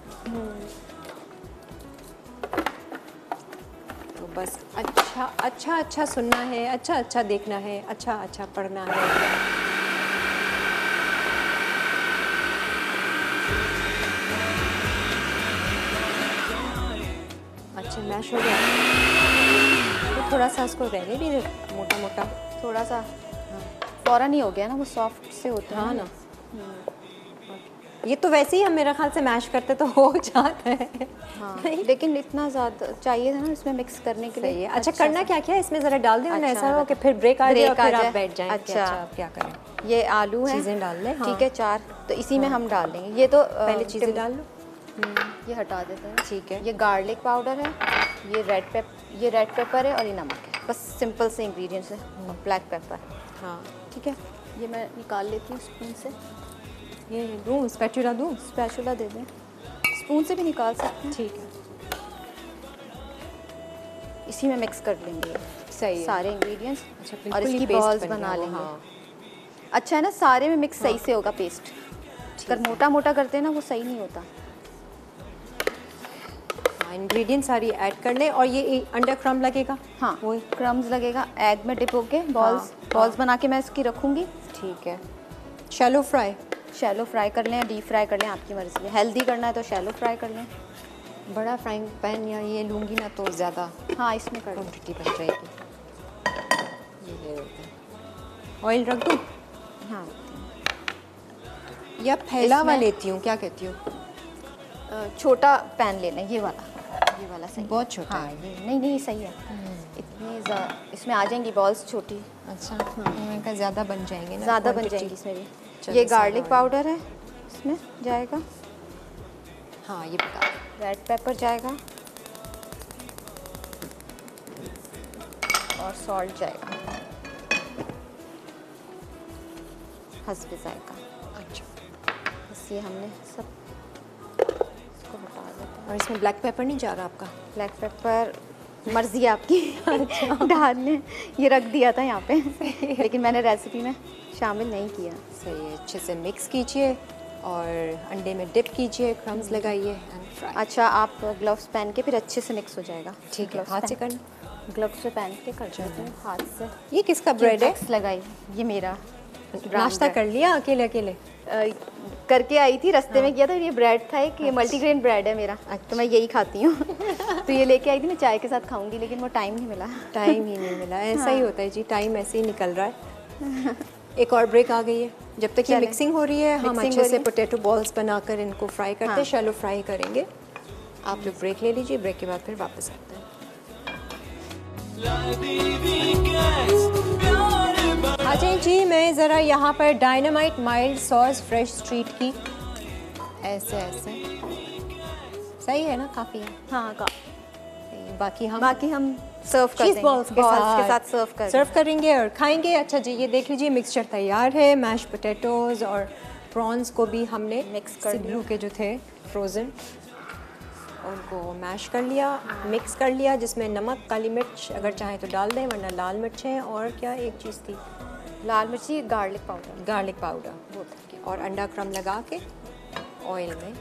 तो बस अच्छा सुनना है, अच्छा देखना है, अच्छा पढ़ना है। अच्छा मैश हो गया तो थोड़ा सा उसको रहने भी मोटा मोटा, थोड़ा सा फ़ौरन ही हो गया ना, वो सॉफ्ट से होता है हाँ ना। ये तो वैसे ही हम मेरा ख्याल से मैश करते तो हो जाता है। हाँ, लेकिन इतना ज़्यादा चाहिए था ना इसमें मिक्स करने के लिए। सही है। अच्छा करना क्या क्या है इसमें, ज़रा डाल दें वरना अच्छा, ऐसा हो कि फिर ब्रेक आ जाए और ब्रेक आ फिर आप जाए। बैठ जाएं। अच्छा। आप क्या करें? ये आलू है, चीज़ें डाल लें। हाँ। ठीक है, 4 तो इसी में हम डाल देंगे। ये तो पहले चीज़ें डाल लो। ये हटा देते हैं। ठीक है। ये गार्लिक पाउडर है, ये रेड पेपर है और ये नमक है। बस सिंपल से इंग्रेडिएंट्स है। और ब्लैक पेपर। हाँ ठीक है, ये मैं निकाल लेती हूँ स्पून से। ये दूँ, स्पैचुला दूँ? स्पैचुला दे दें, स्पून से भी निकाल सकते हैं। ठीक है, इसी में मिक्स कर लेंगे सही है। सारे इंग्रेडिएंट्स। अच्छा, और बिल्कुल ही इसकी पेस्ट बॉल्स बन बना गया वो। लेंगे। हाँ। अच्छा है ना, सारे में मिक्स सही से होगा पेस्ट। अगर मोटा मोटा करते हैं ना वो सही नहीं होता। इंग्रेडिएंट सारी ऐड कर लें और ये अंडर क्रम्ब लगेगा। हाँ, वही क्रम्स लगेगा। एग में डिप होके बॉल्स बना के मैं इसकी रखूँगी। ठीक है। Shallow fry? शैलो फ्राई कर लें या डीप फ्राई कर लें, आपकी मर्ज़ी है। हेल्दी करना है तो शैलो फ्राई कर लें। बड़ा फ्राइंग पैन या ये लूँगी ना तो ज़्यादा हाँ, इसमें कर लें। क्वांटिटी बन जाएगी। ऑयल रख दूँ हाँ, या फैला हुआ इसमें- लेती हूँ, क्या कहती हूँ? छोटा पैन लेना है, ये वाला सही है। बहुत छोटा हाँ, है। ये नहीं सही है। इसमें आ जाएंगी बॉल्स छोटी, अच्छा, उनका ज़्यादा बन जाएंगे ना, ज़्यादा बन quantity। जाएंगी इसमें भी। चलो, ये सारा गार्लिक ऑयल। पाउडर है, इसमें जाएगा। हाँ, ये बता। रेड पेपर जाएगा और सॉल्ट जाएगा, हस्बे जाएगा। अच्छा, बस ये हमने सब इसको हटा देते हैं। और इसमें ब्लैक पेपर नहीं जा रहा आपका? ब्लैक पेपर मर्जी है आपकी डालने, ये रख दिया था यहाँ पे लेकिन मैंने रेसिपी में शामिल नहीं किया। सही है। अच्छे से मिक्स कीजिए और अंडे में डिप कीजिए, क्रम्स लगाइए एंड फ्राई। अच्छा, आप ग्लव्स पहन के फिर अच्छे से मिक्स हो जाएगा। ठीक है, हाथ से करना? ग्लव्स पे पहन के कर देते हैं हाथ से। ये किसका ब्रेड है? मिक्स लगाई, ये मेरा नाश्ता कर लिया अकेले अकेले? करके आई थी, रास्ते में किया था। ये ब्रेड था, एक ये मल्टीग्रेन ब्रेड है मेरा, तो मैं यही खाती हूँ तो ये लेके आई थी, मैं चाय के साथ खाऊंगी, लेकिन वो टाइम नहीं मिला। टाइम ही नहीं मिला, ऐसा ही होता है जी, टाइम ऐसे ही निकल रहा है। एक और ब्रेक आ गई है। जब तक ये चलें। मिक्सिंग हो रही है हम मिक्सिंग अच्छे हो से रही है। पोटैटो बॉल्स बनाकर इनको फ्राई करते हैं। हाँ। शैलो फ्राई करेंगे। आप लोग ब्रेक ले लीजिए, ब्रेक के बाद फिर वापस आते हैं। आ जाए जी, मैं ज़रा यहाँ पर dynamite mild sauce fresh street की ऐसे सही है ना, काफ़ी है। हाँ का बाकी हम सर्व कर चीज़ देंगे, बॉल्स के साथ सर्व करेंगे और खाएंगे। अच्छा जी, ये देख लीजिए मिक्सचर तैयार है। मैश पोटैटोज़ और प्रॉन्स को भी हमने मिक्स कर लिया। सिड्लू के जो थे फ्रोज़न, उनको मैश कर लिया, मिक्स कर लिया, जिसमें नमक, काली मिर्च अगर चाहें तो डाल दें, वरना लाल मिर्चें, और क्या एक चीज़ थी, लाल मिर्ची, गार्लिक पाउडर और अंडा क्रम लगा के ऑयल में।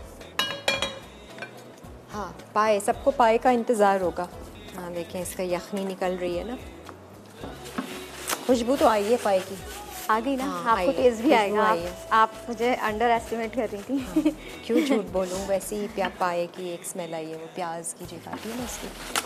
हाँ, पाए, सबको पाए का इंतज़ार होगा। हाँ देखें, इसका यखनी निकल रही है ना, खुशबू तो आई है पाए की। आ गई ना, हाँ, आपको आई है, टेस्ट भी खुशबू आएगा। आई है। आप मुझे अंडर एस्टिमेट कर रही थी। क्यों झूठ बोलूँ, वैसे ही पाए की एक स्मेल आई है, वो प्याज की जो आती है ना उसकी।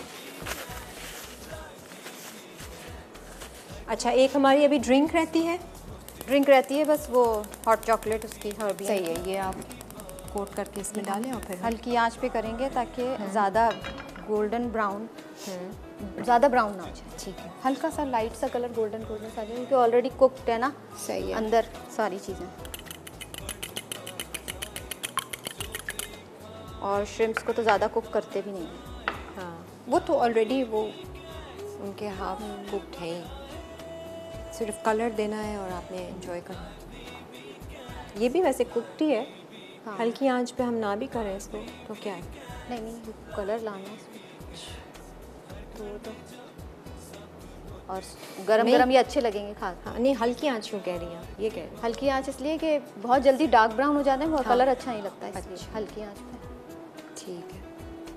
अच्छा, एक हमारी अभी ड्रिंक रहती है बस वो हॉट चॉकलेट उसकी हर्बी। सही है, ये आप कोट करके इसमें डालें और फिर हल्की आंच पे करेंगे ताकि ज़्यादा गोल्डन ब्राउन, ज़्यादा ब्राउन ना हो जाए। ठीक है, हल्का सा लाइट सा कलर गोल्डन सा आ जाए, क्योंकि ऑलरेडी कुक्ड है ना। सही है। अंदर सारी चीज़ें, और श्रिम्प्स को तो ज़्यादा कुक करते भी नहीं हैं। हाँ, वो तो ऑलरेडी वो उनके हाफ कुक्ड हैं, सिर्फ कलर देना है और आपने एंजॉय करना है। ये भी वैसे कुक्ड ही है। हाँ। हल्की आंच पे हम ना भी करें इसको तो क्या है। नहीं, कलर लाना है इसमें तो और गरम ये अच्छे लगेंगे खा। हाँ, नहीं, हल्की आंच क्यों कह रही हैं, ये कह रही हैं। हल्की आंच इसलिए कि बहुत जल्दी डार्क ब्राउन हो जाते हैं, बहुत हाँ। कलर अच्छा नहीं लगता है, इसलिए अच्छा। हल्की आंच पे। ठीक है,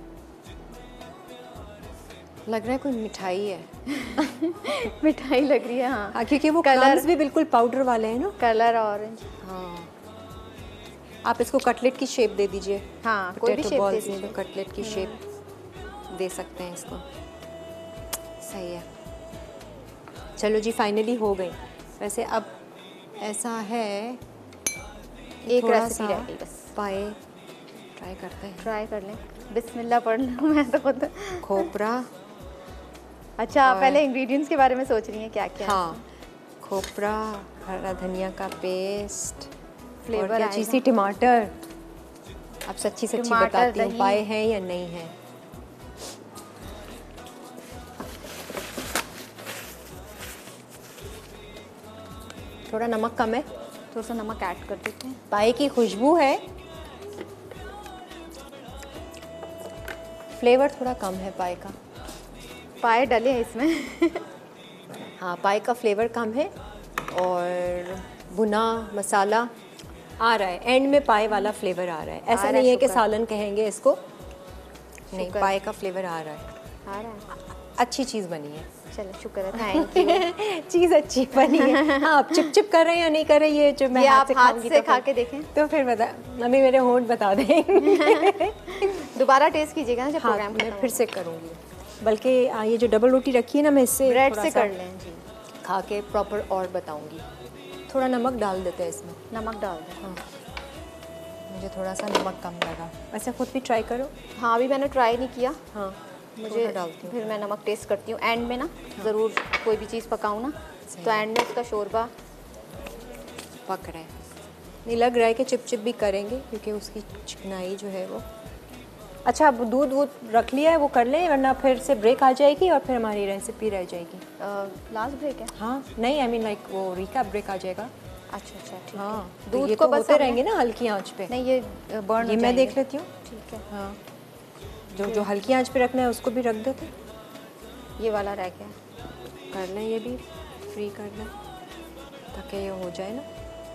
लग रहा है कोई मिठाई है। मिठाई लग रही है। हाँ, हाँ, क्योंकि वो कलर कलर्स भी बिल्कुल पाउडर वाले हैं ना। Colour orange. हाँ, आप इसको कटलेट की शेप दे दीजिए। हाँ, कोई भी पोटैटो शेप दे बॉल्स दीजिए। में कटलेट की शेप दे सकते हैं इसको। सही है। चलो जी, फाइनली हो गई। वैसे अब ऐसा है कि एक थोड़ा रेसिपी सा रह गई बस। पाए ट्राई करते हैं। ट्राई कर लें, बिस्मिल्लाह पढ़ लूँ मैं तो खुद। खोपरा, अच्छा, आप और- पहले इंग्रेडिएंट्स के बारे में सोच रही हैं क्या क्या? हाँ, खोपरा, हरा धनिया का पेस्ट, फ्लेवर और क्या आएगा। चीज़ थी, टमाटर। आप सच्ची टमाटर, बताती हूँ, दही। पाए हैं या नहीं है। थोड़ा नमक कम है, थोड़ा सा नमक ऐड कर देते हैं। पाए की खुशबू है, फ्लेवर थोड़ा कम है पाए का। पाए डले हैं इसमें। हाँ, पाए का फ्लेवर कम है और भुना मसाला आ रहा है, एंड में पाए वाला फ्लेवर आ रहा है। ऐसा रहा है, नहीं है कि शुक्र। सालन कहेंगे इसको, नहीं, शुक्र। पाए का फ्लेवर आ रहा है। आ रहा है। अच्छी चीज़ बनी है। चलो, शुक्र है, थैंक यू। चीज़ अच्छी बनी है। हाँ, आप चिप कर रहे हैं या नहीं कर रहे, ये जो मैं ये हाथ आप से हाथ खाऊंगी से तो खा फिर- के देखें। तो फिर बता, मम्मी मेरे होंठ बता दें। दोबारा टेस्ट कीजिएगा ना जब हाँ, प्रोग्राम मैं फिर से करूँगी। बल्कि ये जो डबल रोटी रखी है ना, मैं इससे ब्रेड थोड़ा से सा कर लें जी। खा के प्रॉपर और बताऊँगी। थोड़ा नमक डाल देते हैं इसमें। नमक डाल दें। हाँ, मुझे थोड़ा सा नमक कम लगा। वैसे खुद भी ट्राई करो। हाँ, अभी मैंने ट्राई नहीं किया। हाँ, मुझे थोड़ा डालती हूँ। फिर मैं नमक टेस्ट करती हूँ एंड में ना। ज़रूर कोई भी चीज़ पकाऊँ ना, तो एंड में उसका शोरबा पक रहा है। नहीं, लग रहा है कि चिप भी करेंगे क्योंकि उसकी चिकनाई जो है वो। अच्छा, अब दूध वो रख लिया है, वो कर लें, वरना फिर से ब्रेक आ जाएगी और फिर हमारी रेसिपी रह जाएगी। लास्ट ब्रेक है। हाँ, नहीं, आई मीन लाइक वो रिकैप ब्रेक आ जाएगा। अच्छा, ठीक है। हाँ, दूध ये को तो बस होते हमने- रहेंगे ना हल्की आंच पे। नहीं, ये बर्न ये मैं देख लेती हूँ। ठीक है। हाँ, जो हल्की आंच पे रखना है उसको भी रख देते, ये वाला रह गया। कर लें, ये भी फ्री कर लें ताकि ये हो जाए ना।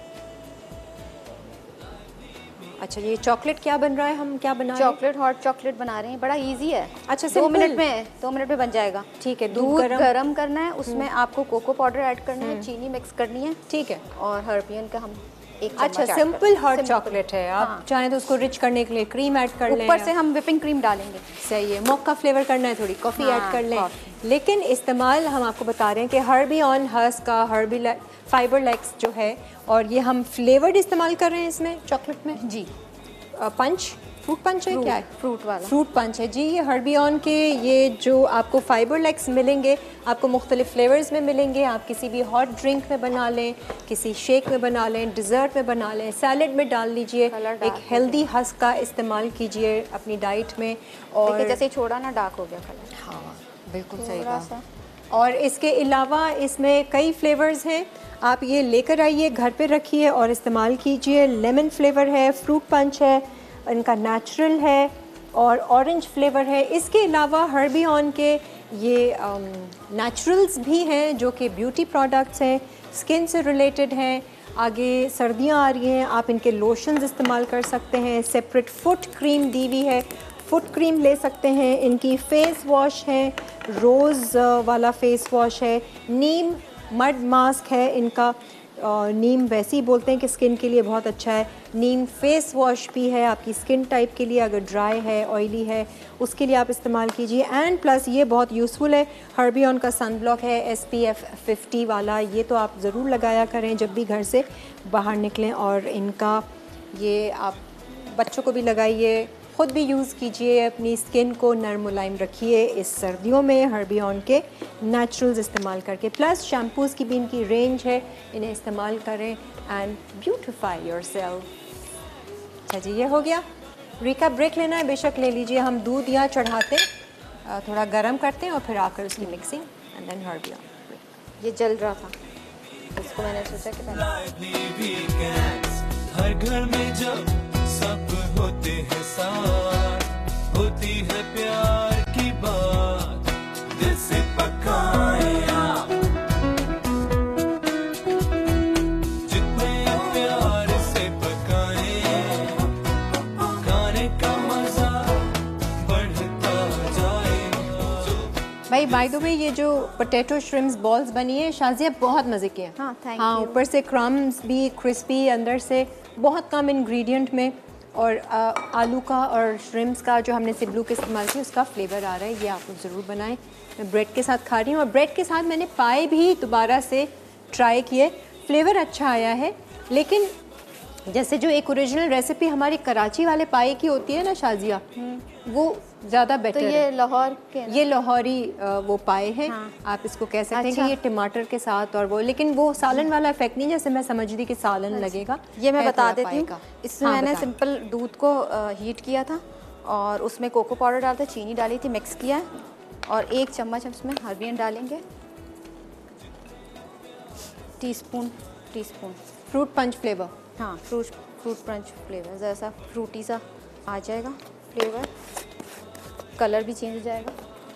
अच्छा, ये चॉकलेट क्या बन रहा है, हम क्या बना रहे हैं? चॉकलेट, हॉट चॉकलेट बना रहे हैं, बड़ा इजी है। अच्छा, 2 simple। मिनट में 2 मिनट में बन जाएगा। ठीक है, दूध गरम। गरम करना है, उसमें आपको कोको पाउडर ऐड करना है, चीनी मिक्स करनी है, ठीक है। और हर्बियन का हम एक चम्मच अच्छा, ऐड सिंपल करते हैं। Hot Simple। चॉकलेट है। आप हाँ। चाहें तो उसको रिच करने के लिए क्रीम ऐड कर लें। ऊपर से हम व्हिपिंग क्रीम डालेंगे। सही है, मोका फ्लेवर करना है, थोड़ी कॉफ़ी हाँ, ऐड कर लें। कॉफ़ी। लेकिन इस्तेमाल हम आपको बता रहे हैं कि हर्बी ऑन हर्स का हर्बी फाइबर लेक्स जो है, और ये हम फ्लेवर्ड इस्तेमाल कर रहे हैं इसमें चॉकलेट में। जी। पंच फ्रूट पंच है क्या है? फ्रूट वाला फ्रूट पंच है जी। ये हर्बियन के ये जो आपको फाइबर लेग्स मिलेंगे, आपको मुख्तलिफ फ्लेवर्स में मिलेंगे। आप किसी भी हॉट ड्रिंक में बना लें, किसी शेक में बना लें, डिज़र्ट में बना लें, सैलड में डाल लीजिए। एक हेल्दी हस्क का इस्तेमाल कीजिए अपनी डाइट में। और देखिए जैसे छोड़ा ना डार्क हो गया कलर। हाँ बिल्कुल सही थोड़ा कहा। सा। और इसके अलावा इसमें कई फ्लेवर्स हैं, आप ये लेकर आइए, घर पे रखिए और इस्तेमाल कीजिए। लेमन फ्लेवर है, फ्रूट पंच है, इनका नेचुरल है और ऑरेंज फ्लेवर है। इसके अलावा हर्बियन के ये नेचुरल्स भी हैं जो कि ब्यूटी प्रोडक्ट्स हैं, स्किन से रिलेटेड हैं। आगे सर्दियां आ रही हैं, आप इनके लोशंस इस्तेमाल कर सकते हैं। सेपरेट फुट क्रीम दी हुई है, फुट क्रीम ले सकते हैं। इनकी फेस वॉश है, रोज़ वाला फेस वॉश है। नीम मड मास्क है इनका, नीम वैसे ही बोलते हैं कि स्किन के लिए बहुत अच्छा है। नीम फेस वॉश भी है आपकी स्किन टाइप के लिए, अगर ड्राई है, ऑयली है, उसके लिए आप इस्तेमाल कीजिए। एंड प्लस ये बहुत यूज़फुल है, हर्बियन का सन ब्लॉक है SPF 50 वाला। ये तो आप ज़रूर लगाया करें जब भी घर से बाहर निकलें। और इनका ये आप बच्चों को भी लगाइए, ख़ुद भी यूज़ कीजिए, अपनी स्किन को नरम मुलायम रखिए इस सर्दियों में हर्बियन के नेचुरल्स इस्तेमाल करके। प्लस शैम्पूज़ की भी इनकी रेंज है, इन्हें इस्तेमाल करें एंड ब्यूटिफाई योरसेल्फ। अच्छा जी, ये हो गया। रिका ब्रेक लेना है बेशक ले लीजिए। हम दूध यहाँ चढ़ाते हैं, थोड़ा गर्म करते हैं और फिर आकर उसकी मिक्सिंग एंड देन हर्बियन। ये जल रहा था, इसको मैंने सोचा कि पहले lively weekends, हर घर में जब सब होते हैं साथ, होती है प्यार की बात, दिल से पकाएं आप, जितने प्यार से पकाएं, खाने का मजा बढ़ता जाएगा। भाई बाय द वे, ये जो पोटैटो श्रिम्स बॉल्स बनी है शाजिया, बहुत मज़े की हैं। हाँ, थैंक हाँ, यू। ऊपर से क्रम्स भी क्रिस्पी, अंदर से बहुत कम इंग्रेडिएंट में। और आलू का और श्रिम्स का जो हमने सिब्लू के इस्तेमाल किया उसका फ्लेवर आ रहा है। ये आप लोग ज़रूर बनाएं। मैं ब्रेड के साथ खा रही हूँ और ब्रेड के साथ मैंने पाए भी दोबारा से ट्राई किए, फ्लेवर अच्छा आया है। लेकिन जैसे जो एक ओरिजिनल रेसिपी हमारी कराची वाले पाए की होती है ना शाजिया, वो ज़्यादा बेटर तो है। ये लाहौर के ना? ये लाहौरी वो पाए हैं। हाँ। आप इसको कह सकते हैं अच्छा। कि ये टमाटर के साथ और वो, लेकिन वो सालन वाला इफेक्ट नहीं जैसे मैं समझ रही कि सालन लगेगा। ये मैं है बता थोड़ा देती पाए हूँ। का। इसमें हाँ, मैंने बताएं। सिंपल दूध को हीट किया था और उसमें कोको पाउडर डाला था, चीनी डाली थी, मिक्स किया है और 1 चम्मच हम इसमें हर्बियन डालेंगे। Teaspoon fruit punch flavour. हाँ, फ्रूट पंच फ्लेवर, जैसा फ्रूटी सा आ जाएगा फ्लेवर, कलर भी चेंज हो जाएगा।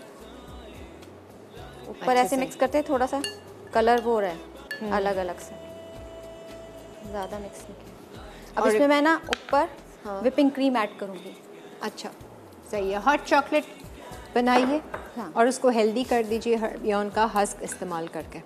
ऊपर अच्छे ऐसे से। मिक्स करते हैं, थोड़ा सा कलर वो हो रहा है अलग अलग से, ज़्यादा मिक्स नहीं किया। अब और इसमें मैं ना ऊपर हाँ। विपिंग क्रीम ऐड करूँगी। अच्छा सही है। हॉट चॉकलेट बनाइए हाँ। और उसको हेल्दी कर दीजिए हर्बियन का हस्क इस्तेमाल करके।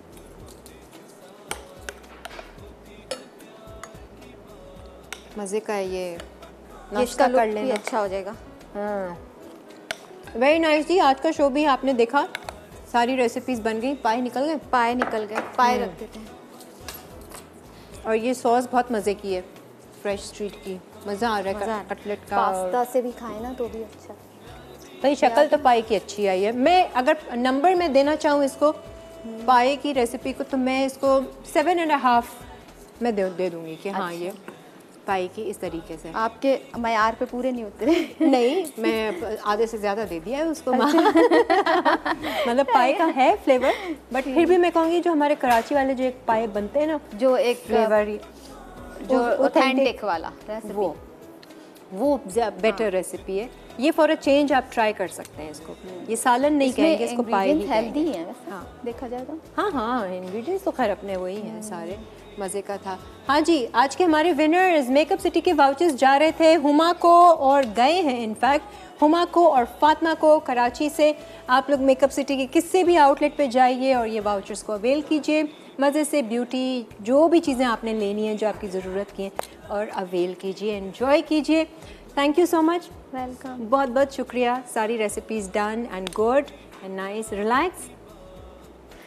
मज़े का है ये, इसका नाश्ता लुक कर भी लेना। अच्छा हो जाएगा। हाँ वेरी नाइस जी। आज का शो भी आपने देखा, सारी रेसिपीज़ बन गई, पाए निकल गए पाए निकल गए, पाए रख देते हैं। और ये सॉस बहुत मज़े की है, फ्रेश स्ट्रीट की। मज़ा आ रहा है कटलेट का। पास्ता से भी खाए ना तो भी अच्छा। भाई शक्ल तो पाए की अच्छी आई है। मैं अगर नंबर में देना चाहूँ इसको पाए की रेसिपी को, तो मैं इसको 7.5 मैं दे दूँगी कि हाँ ये पाए की इस तरीके से। आपके मयार पे पूरे नहीं उतरे। नहीं, मैं आधे से ज़्यादा दे दिया है उसको। मतलब पाए का है फ्लेवर, बट फिर भी मैं कहूँगी जो हमारे कराची वाले जो एक पाए बनते हैं ना, जो एक फ्लेवर जो ऑथेंटिक वाला रेसिपी, वो बेटर रेसिपी है। ये फॉर अ चेंज आप ट्राई कर सकते हैं इसको। ये सालन नहीं कहेंगे, इसको पाए ही हेल्दी कहेंगे। है वैसे। हाँ। देखा जाए तो हाँ हाँ, इंग्रेडिएंट्स तो खैर अपने वही हैं सारे। मज़े का था। हाँ जी, आज के हमारे विनर्स मेकअप सिटी के वाउचर्स जा रहे थे हुमा को और गए हैं इनफैक्ट हुमा को और फातिमा को कराची से। आप लोग मेकअप सिटी के किसी भी आउटलेट पे जाइए और ये वाउचर्स को अवेल कीजिए। मज़े से ब्यूटी जो भी चीज़ें आपने लेनी है जो आपकी ज़रूरत की हैं, और अवेल कीजिए, एंजॉय कीजिए। Thank you so much, welcome. बहुत बहुत शुक्रिया। सारी recipes done and good and nice, relax.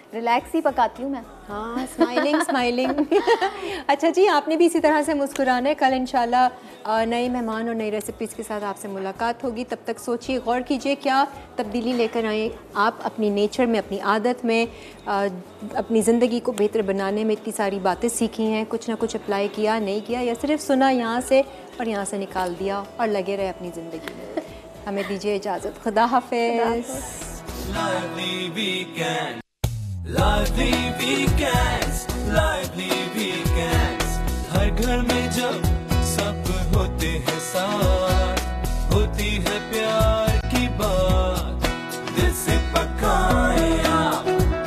Relax ही पकाती हूँ मैं। हाँ, स्माइलिंग स्माइलिंग। अच्छा जी, आपने भी इसी तरह से मुस्कुराना है। कल इंशाल्लाह नए मेहमान और नई रेसिपीज़ के साथ आपसे मुलाकात होगी। तब तक सोचिए, गौर कीजिए क्या तब्दीली लेकर आए आप अपनी नेचर में, अपनी आदत में, अपनी ज़िंदगी को बेहतर बनाने में। इतनी सारी बातें सीखी हैं, कुछ ना कुछ अप्लाई किया, नहीं किया, या सिर्फ सुना यहाँ से और यहाँ से निकाल दिया और लगे रहे अपनी ज़िंदगी में। हमें दीजिए इजाज़त, खुदा हाफिज़। Lively weekend, lively weekends, lively weekends. हर घर में जब सब होते हैं साथ, होती है प्यार की बात, दिल से पकाए आप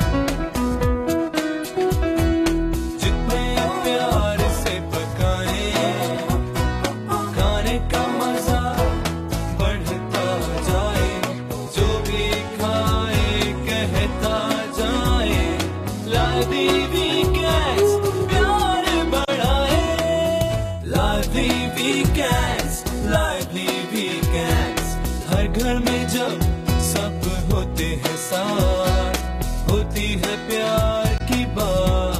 जितने प्यार से पकाए, खाने का मजा बढ़ता जाए, जो भी खाए कहता जाए, lively weekends प्यार बढ़ाए, lively weekends, lively weekends. हर घर में जब सब होते हैं साथ, होती है प्यार की बात।